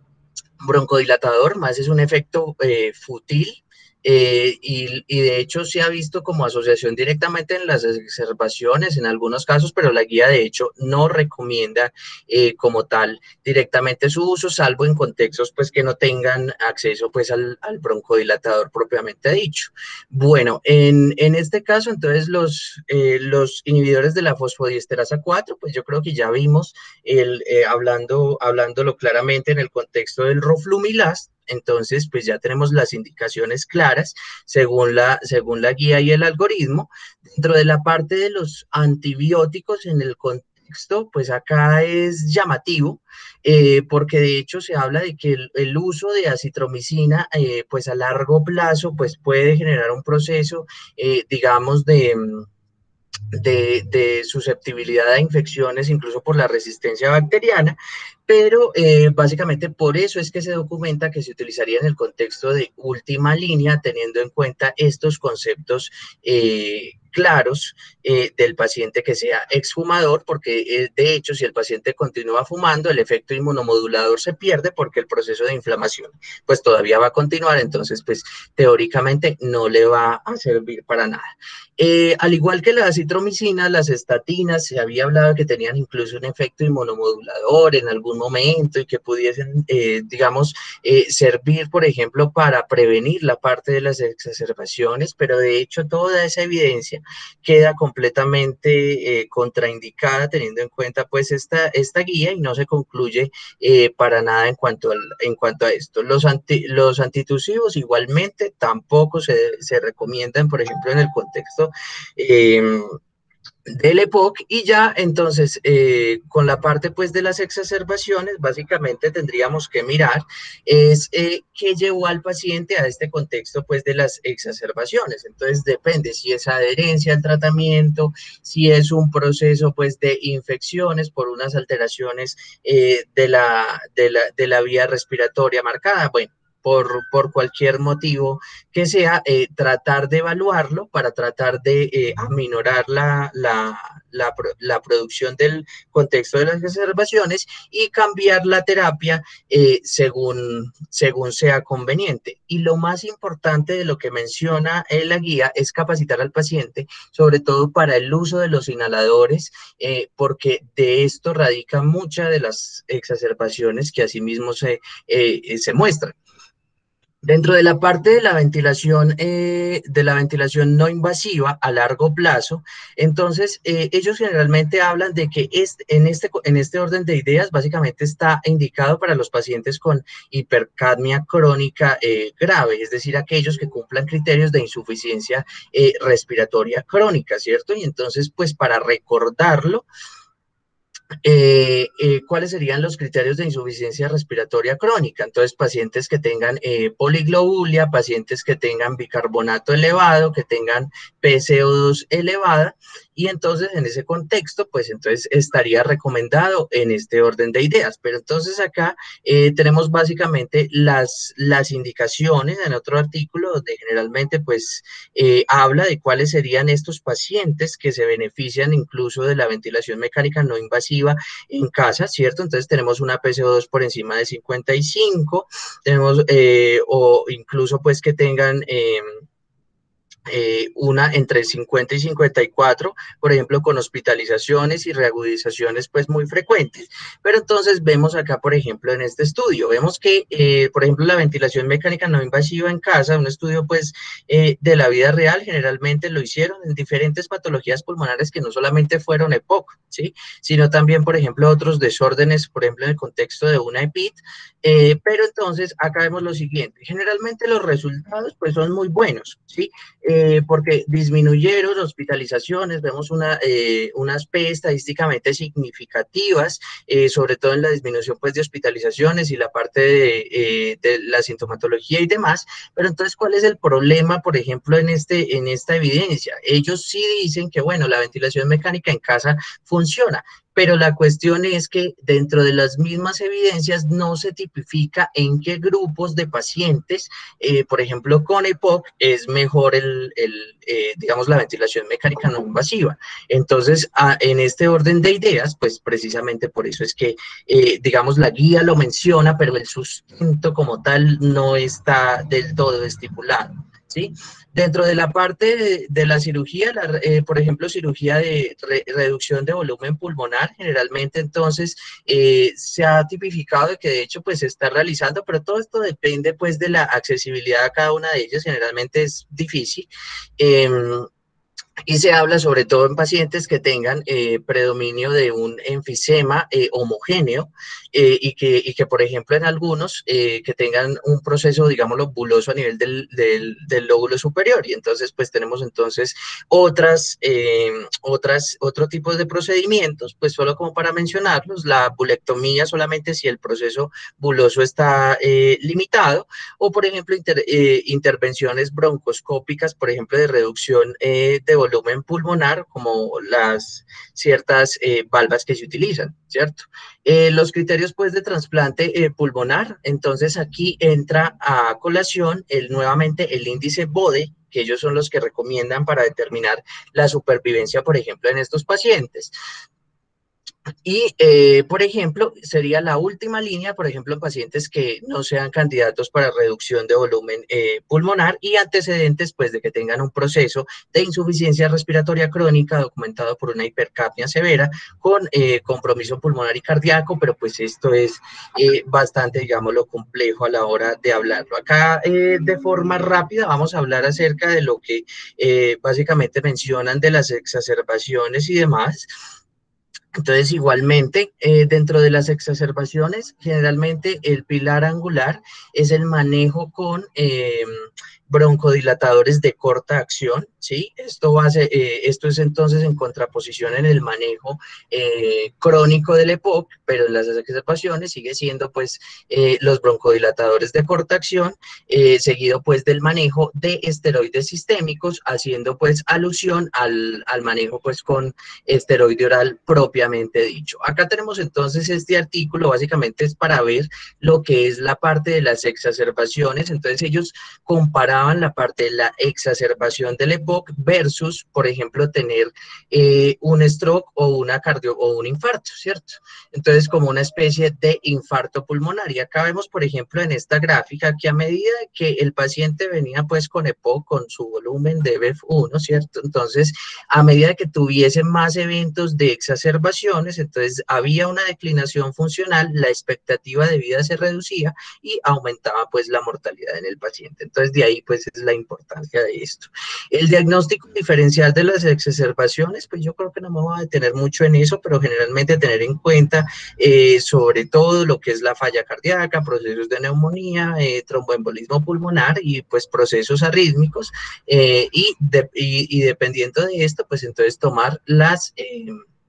broncodilatador, más es un efecto eh, fútil, eh, y, y de hecho se ha visto como asociación directamente en las exacerbaciones en algunos casos, pero la guía de hecho no recomienda eh, como tal directamente su uso, salvo en contextos pues que no tengan acceso pues al, al broncodilatador propiamente dicho. Bueno, en, en este caso entonces los, eh, los inhibidores de la fosfodiesterasa cuatro, pues yo creo que ya vimos el, eh, hablando, hablándolo claramente en el contexto del roflumilas. Entonces, pues ya tenemos las indicaciones claras según la, según la guía y el algoritmo. Dentro de la parte de los antibióticos en el contexto, pues acá es llamativo, eh, porque de hecho se habla de que el, el uso de acitromicina, eh, pues a largo plazo, pues puede generar un proceso, eh, digamos, de... De, de susceptibilidad a infecciones, incluso por la resistencia bacteriana, pero eh, básicamente por eso es que se documenta que se utilizaría en el contexto de última línea, teniendo en cuenta estos conceptos eh, claros eh, del paciente que sea exfumador, porque eh, de hecho si el paciente continúa fumando, el efecto inmunomodulador se pierde porque el proceso de inflamación pues todavía va a continuar, entonces pues teóricamente no le va a servir para nada. Eh, al igual que la acitromicina, las estatinas, se había hablado que tenían incluso un efecto inmunomodulador en algunos algún momento y que pudiesen, eh, digamos, eh, servir, por ejemplo, para prevenir la parte de las exacerbaciones, pero de hecho toda esa evidencia queda completamente eh, contraindicada teniendo en cuenta pues esta, esta guía y no se concluye eh, para nada en cuanto, al, en cuanto a esto. Los, anti, los antitusivos igualmente tampoco se, se recomiendan, por ejemplo, en el contexto eh, del E P O C, y ya entonces eh, con la parte pues de las exacerbaciones básicamente tendríamos que mirar es eh, qué llevó al paciente a este contexto pues de las exacerbaciones. Entonces depende si es adherencia al tratamiento, si es un proceso pues de infecciones por unas alteraciones eh, de, la, de, la, de la vía respiratoria marcada. Bueno, Por, por cualquier motivo que sea, eh, tratar de evaluarlo para tratar de eh, aminorar la, la, la, la producción del contexto de las exacerbaciones y cambiar la terapia eh, según, según sea conveniente. Y lo más importante de lo que menciona en la guía es capacitar al paciente, sobre todo para el uso de los inhaladores, eh, porque de esto radica muchas de las exacerbaciones que asimismo se, eh, se muestran. Dentro de la parte de la ventilación, eh, de la ventilación no invasiva a largo plazo, entonces eh, ellos generalmente hablan de que este, en, este, en este orden de ideas básicamente está indicado para los pacientes con hipercapnia crónica eh, grave, es decir, aquellos que cumplan criterios de insuficiencia eh, respiratoria crónica, ¿cierto? Y entonces, pues para recordarlo, Eh, eh, ¿cuáles serían los criterios de insuficiencia respiratoria crónica? Entonces, pacientes que tengan eh, poliglobulia, pacientes que tengan bicarbonato elevado, que tengan P C O dos elevada, y entonces en ese contexto, pues entonces estaría recomendado en este orden de ideas. Pero entonces acá eh, tenemos básicamente las, las indicaciones en otro artículo donde generalmente pues eh, habla de cuáles serían estos pacientes que se benefician incluso de la ventilación mecánica no invasiva en casa, ¿cierto? Entonces tenemos una P C O dos por encima de cincuenta y cinco, tenemos eh, o incluso pues que tengan eh, eh, una entre cincuenta y cincuenta y cuatro, por ejemplo, con hospitalizaciones y reagudizaciones pues muy frecuentes. Pero entonces vemos acá, por ejemplo, en este estudio, vemos que, eh, por ejemplo, la ventilación mecánica no invasiva en casa, un estudio pues eh, de la vida real, generalmente lo hicieron en diferentes patologías pulmonares que no solamente fueron E P O C, ¿sí? Sino también, por ejemplo, otros desórdenes, por ejemplo, en el contexto de una E P I T, eh, pero entonces acá vemos lo siguiente, generalmente los resultados pues son muy buenos, ¿sí? Eh, porque disminuyeron hospitalizaciones, vemos una, eh, unas P estadísticamente significativas, eh, sobre todo en la disminución pues, de hospitalizaciones y la parte de, eh, de la sintomatología y demás, pero entonces, ¿cuál es el problema, por ejemplo, en, este, en esta evidencia? Ellos sí dicen que, bueno, la ventilación mecánica en casa funciona, pero la cuestión es que dentro de las mismas evidencias no se tipifica en qué grupos de pacientes, eh, por ejemplo, con E P O C es mejor el, el eh, digamos, la ventilación mecánica no invasiva. Entonces, a, en este orden de ideas, pues precisamente por eso es que, eh, digamos, la guía lo menciona, pero el sustento como tal no está del todo estipulado, ¿sí? Dentro de la parte de, de la cirugía, la, eh, por ejemplo, cirugía de re, reducción de volumen pulmonar, generalmente entonces eh, se ha tipificado de que de hecho pues se está realizando, pero todo esto depende pues de la accesibilidad a cada una de ellas, generalmente es difícil. Eh, Y se habla sobre todo en pacientes que tengan eh, predominio de un enfisema eh, homogéneo eh, y, que, y que, por ejemplo, en algunos eh, que tengan un proceso, digámoslo, buloso a nivel del, del, del lóbulo superior. Y entonces, pues tenemos entonces otras, eh, otras, otro tipo de procedimientos, pues solo como para mencionarlos, la bulectomía solamente si el proceso buloso está eh, limitado, o por ejemplo, inter, eh, intervenciones broncoscópicas, por ejemplo, de reducción eh, de volumen pulmonar, como las ciertas eh, valvas que se utilizan, ¿cierto? Eh, los criterios, pues, de trasplante eh, pulmonar, entonces aquí entra a colación el, nuevamente el índice BODE, que ellos son los que recomiendan para determinar la supervivencia, por ejemplo, en estos pacientes. Y, eh, por ejemplo, sería la última línea, por ejemplo, pacientes que no sean candidatos para reducción de volumen eh, pulmonar y antecedentes, pues, de que tengan un proceso de insuficiencia respiratoria crónica documentado por una hipercapnia severa con eh, compromiso pulmonar y cardíaco, pero pues esto es eh, bastante, digámoslo, complejo a la hora de hablarlo. Acá, eh, de forma rápida, vamos a hablar acerca de lo que eh, básicamente mencionan de las exacerbaciones y demás. Entonces, igualmente, eh, dentro de las exacerbaciones, generalmente el pilar angular es el manejo con eh, broncodilatadores de corta acción, ¿sí? Esto, va a ser, eh, esto es entonces en contraposición en el manejo eh, crónico del E P O C, pero en las exacerbaciones sigue siendo pues eh, los broncodilatadores de corta acción, eh, seguido pues del manejo de esteroides sistémicos, haciendo pues alusión al, al manejo pues con esteroide oral propiamente dicho. Acá tenemos entonces este artículo, básicamente es para ver lo que es la parte de las exacerbaciones. Entonces ellos comparaban la parte de la exacerbación del E P O C versus, por ejemplo, tener eh, un stroke o una cardio o un infarto, ¿cierto? Entonces, como una especie de infarto pulmonar. Y acá vemos, por ejemplo, en esta gráfica que a medida que el paciente venía pues con E P O C, con su volumen de B E F uno, ¿cierto? Entonces, a medida que tuviese más eventos de exacerbaciones, entonces había una declinación funcional, la expectativa de vida se reducía y aumentaba pues la mortalidad en el paciente. Entonces de ahí pues es la importancia de esto. El diagnóstico diferencial de las exacerbaciones, pues yo creo que no me voy a detener mucho en eso, pero generalmente tener en cuenta eh, sobre todo lo que es la falla cardíaca, procesos de neumonía, eh, tromboembolismo pulmonar y pues procesos arrítmicos eh, y, de, y, y dependiendo de esto, pues entonces tomar las... Eh,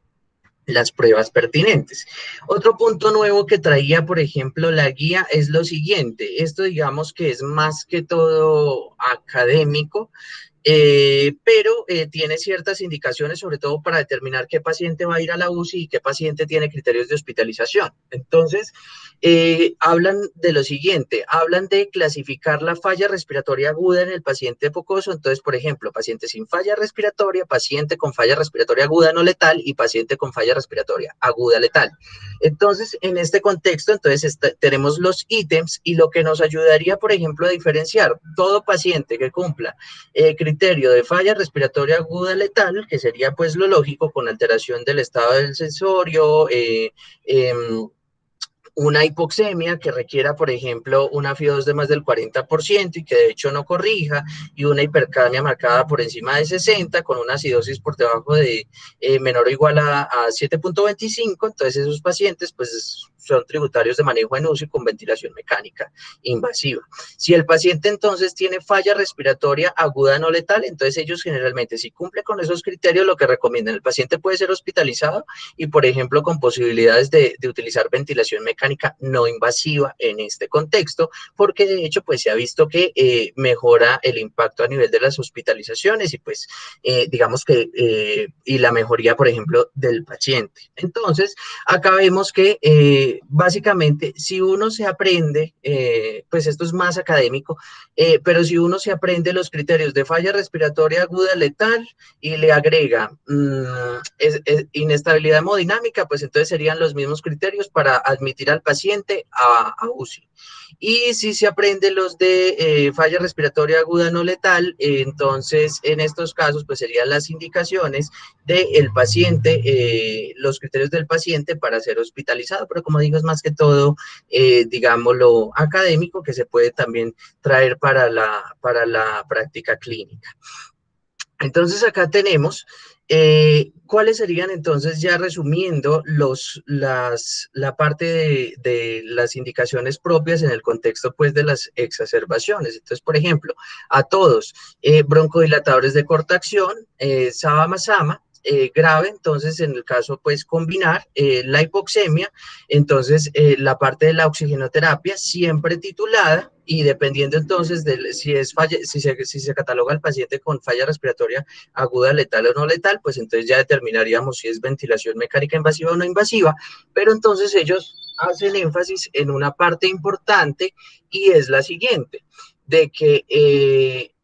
las pruebas pertinentes. Otro punto nuevo que traía, por ejemplo, la guía es lo siguiente. Esto digamos que es más que todo académico, eh, pero eh, tiene ciertas indicaciones, sobre todo para determinar qué paciente va a ir a la U C I y qué paciente tiene criterios de hospitalización. Entonces, eh, hablan de lo siguiente, hablan de clasificar la falla respiratoria aguda en el paciente focoso. Entonces, por ejemplo, paciente sin falla respiratoria, paciente con falla respiratoria aguda no letal y paciente con falla respiratoria aguda letal. Entonces, en este contexto, entonces está, tenemos los ítems y lo que nos ayudaría, por ejemplo, a diferenciar todo paciente que cumpla eh, criterio de falla respiratoria aguda letal, que sería pues lo lógico con alteración del estado del sensorio, eh, eh, una hipoxemia que requiera, por ejemplo, una F I O dos de más del cuarenta por ciento y que de hecho no corrija, y una hipercapnia marcada por encima de sesenta, con una acidosis por debajo de eh, menor o igual a, a siete punto veinticinco, entonces esos pacientes pues son tributarios de manejo en U C I con ventilación mecánica invasiva. Si el paciente entonces tiene falla respiratoria aguda no letal, entonces ellos generalmente, si cumple con esos criterios, lo que recomiendan, el paciente puede ser hospitalizado y, por ejemplo, con posibilidades de, de utilizar ventilación mecánica no invasiva en este contexto, porque de hecho, pues se ha visto que eh, mejora el impacto a nivel de las hospitalizaciones y pues, eh, digamos que, eh, y la mejoría, por ejemplo, del paciente. Entonces, acá vemos que eh, básicamente, si uno se aprende, eh, pues esto es más académico, eh, pero si uno se aprende los criterios de falla respiratoria aguda letal y le agrega mmm, es, es inestabilidad hemodinámica, pues entonces serían los mismos criterios para admitir al paciente a, a U C I. Y si se aprende los de eh, falla respiratoria aguda no letal, eh, entonces en estos casos pues serían las indicaciones del paciente, eh, los criterios del paciente para ser hospitalizado, pero como digo es más que todo, eh, digámoslo, académico, que se puede también traer para la, para la práctica clínica. Entonces acá tenemos eh, cuáles serían entonces, ya resumiendo, los, las, la parte de, de las indicaciones propias en el contexto pues de las exacerbaciones. Entonces, por ejemplo, a todos, eh, broncodilatadores de corta acción, eh, Sama-Sama, Eh, grave, entonces en el caso pues combinar eh, la hipoxemia, entonces eh, la parte de la oxigenoterapia siempre titulada y dependiendo entonces de si, es falla, si, se, si se cataloga el paciente con falla respiratoria aguda letal o no letal, pues entonces ya determinaríamos si es ventilación mecánica invasiva o no invasiva, pero entonces ellos hacen énfasis en una parte importante y es la siguiente, de que eh,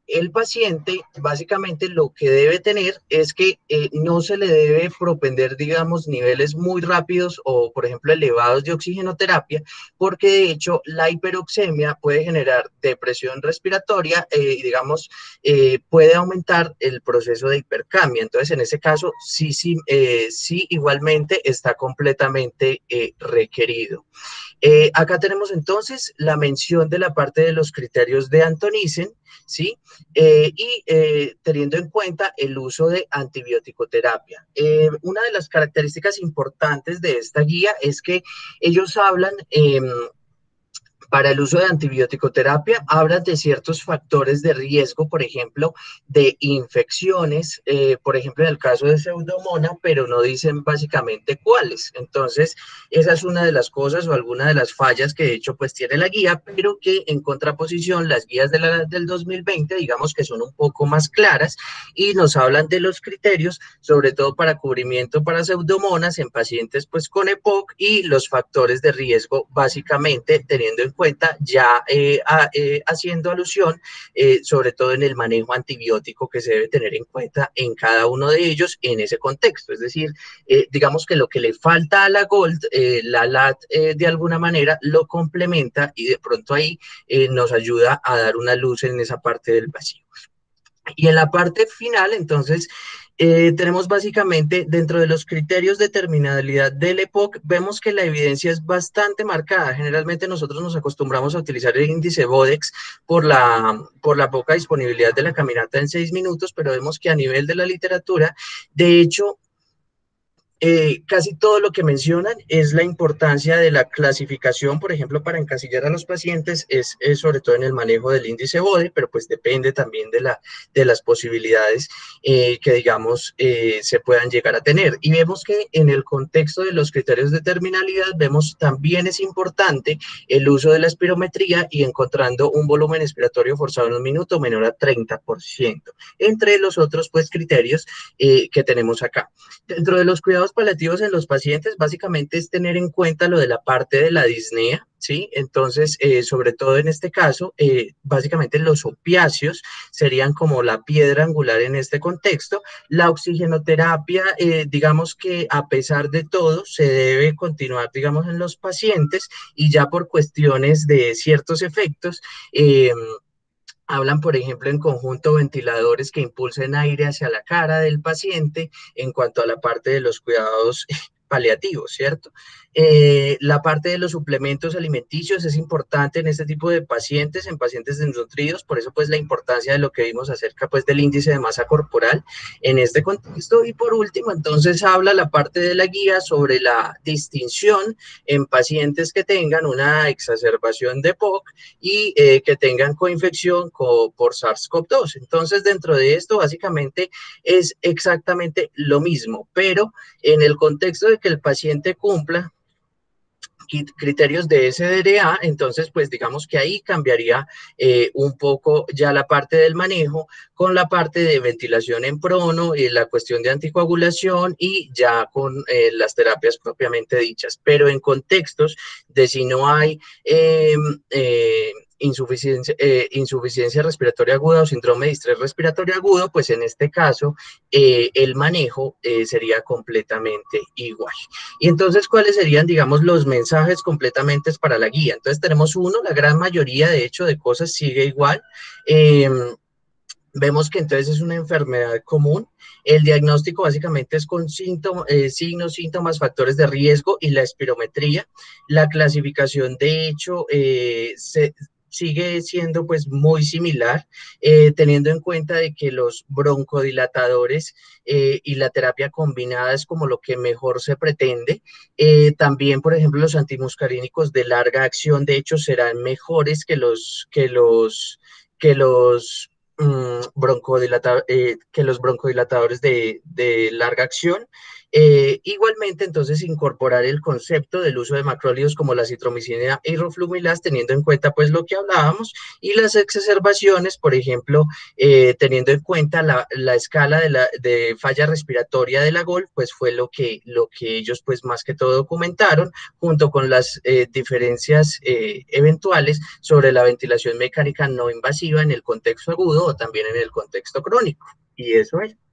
el paciente básicamente lo que debe tener es que eh, no se le debe propender, digamos, niveles muy rápidos o, por ejemplo, elevados de oxigenoterapia, porque de hecho la hiperoxemia puede generar depresión respiratoria eh, y, digamos, eh, puede aumentar el proceso de hipercamia. Entonces, en ese caso, sí, sí, eh, sí igualmente está completamente eh, requerido. Eh, acá tenemos entonces la mención de la parte de los criterios de Antonisen, ¿sí? Eh, y eh, teniendo en cuenta el uso de antibiótico-terapia. Eh, una de las características importantes de esta guía es que ellos hablan eh, para el uso de antibiótico-terapia, hablan de ciertos factores de riesgo, por ejemplo, de infecciones, eh, por ejemplo, en el caso de Pseudomonas, pero no dicen básicamente cuáles. Entonces, esa es una de las cosas o alguna de las fallas que de hecho pues tiene la guía, pero que en contraposición las guías de la, del dos mil veinte, digamos que son un poco más claras y nos hablan de los criterios, sobre todo para cubrimiento para Pseudomonas en pacientes pues con E P O C y los factores de riesgo, básicamente teniendo en cuenta ya eh, a, eh, haciendo alusión eh, sobre todo en el manejo antibiótico que se debe tener en cuenta en cada uno de ellos en ese contexto. Es decir, eh, digamos que lo que le falta a la Gold, eh, la L A T eh, de alguna manera lo complementa y de pronto ahí eh, nos ayuda a dar una luz en esa parte del vacío. Y en la parte final, entonces, eh, tenemos básicamente dentro de los criterios de terminalidad del E P O C, vemos que la evidencia es bastante marcada. Generalmente nosotros nos acostumbramos a utilizar el índice Bodex por la, por la poca disponibilidad de la caminata en seis minutos, pero vemos que a nivel de la literatura, de hecho, Eh, casi todo lo que mencionan es la importancia de la clasificación, por ejemplo, para encasillar a los pacientes, es, es sobre todo en el manejo del índice BODE, pero pues depende también de, la, de las posibilidades eh, que, digamos, eh, se puedan llegar a tener. Y vemos que en el contexto de los criterios de terminalidad, vemos también es importante el uso de la espirometría y encontrando un volumen expiratorio forzado en un minuto menor a treinta por ciento, entre los otros, pues, criterios eh, que tenemos acá. Dentro de los cuidados paliativos en los pacientes, básicamente es tener en cuenta lo de la parte de la disnea, ¿sí? Entonces, eh, sobre todo en este caso, eh, básicamente los opiáceos serían como la piedra angular en este contexto. La oxigenoterapia, eh, digamos que a pesar de todo, se debe continuar, digamos, en los pacientes y ya por cuestiones de ciertos efectos, eh, hablan, por ejemplo, en conjunto ventiladores que impulsen aire hacia la cara del paciente en cuanto a la parte de los cuidados paliativos, ¿cierto? Eh, la parte de los suplementos alimenticios es importante en este tipo de pacientes, en pacientes desnutridos, por eso pues la importancia de lo que vimos acerca pues del índice de masa corporal en este contexto. Y por último, entonces habla la parte de la guía sobre la distinción en pacientes que tengan una exacerbación de P O C y eh, que tengan coinfección co por SARS CoV dos. Entonces, dentro de esto, básicamente es exactamente lo mismo, pero en el contexto de que el paciente cumpla criterios de S D R A, entonces pues digamos que ahí cambiaría eh, un poco ya la parte del manejo con la parte de ventilación en prono y la cuestión de anticoagulación y ya con eh, las terapias propiamente dichas, pero en contextos de si no hay eh, eh, insuficiencia, eh, insuficiencia respiratoria aguda o síndrome de estrés respiratorio agudo, pues en este caso eh, el manejo eh, sería completamente igual. Y entonces, ¿cuáles serían, digamos, los mensajes completamente para la guía? Entonces, tenemos uno, la gran mayoría, de hecho, de cosas sigue igual. Eh, vemos que entonces es una enfermedad común. El diagnóstico básicamente es con síntomas, eh, signos, síntomas, factores de riesgo y la espirometría. La clasificación, de hecho, eh, se sigue siendo pues muy similar, eh, teniendo en cuenta de que los broncodilatadores eh, y la terapia combinada es como lo que mejor se pretende. Eh, también, por ejemplo, los antimuscarínicos de larga acción, de hecho, serán mejores que los, que los, que los mm, broncodilatadores, eh, que los broncodilatadores de, de larga acción. Eh, igualmente, entonces, incorporar el concepto del uso de macrólidos como la citromicina y roflumilaz, teniendo en cuenta, pues, lo que hablábamos, y las exacerbaciones, por ejemplo, eh, teniendo en cuenta la, la escala de, la, de falla respiratoria de la GOLF, pues, fue lo que, lo que ellos, pues, más que todo documentaron, junto con las eh, diferencias eh, eventuales sobre la ventilación mecánica no invasiva en el contexto agudo o también en el contexto crónico. Y eso es.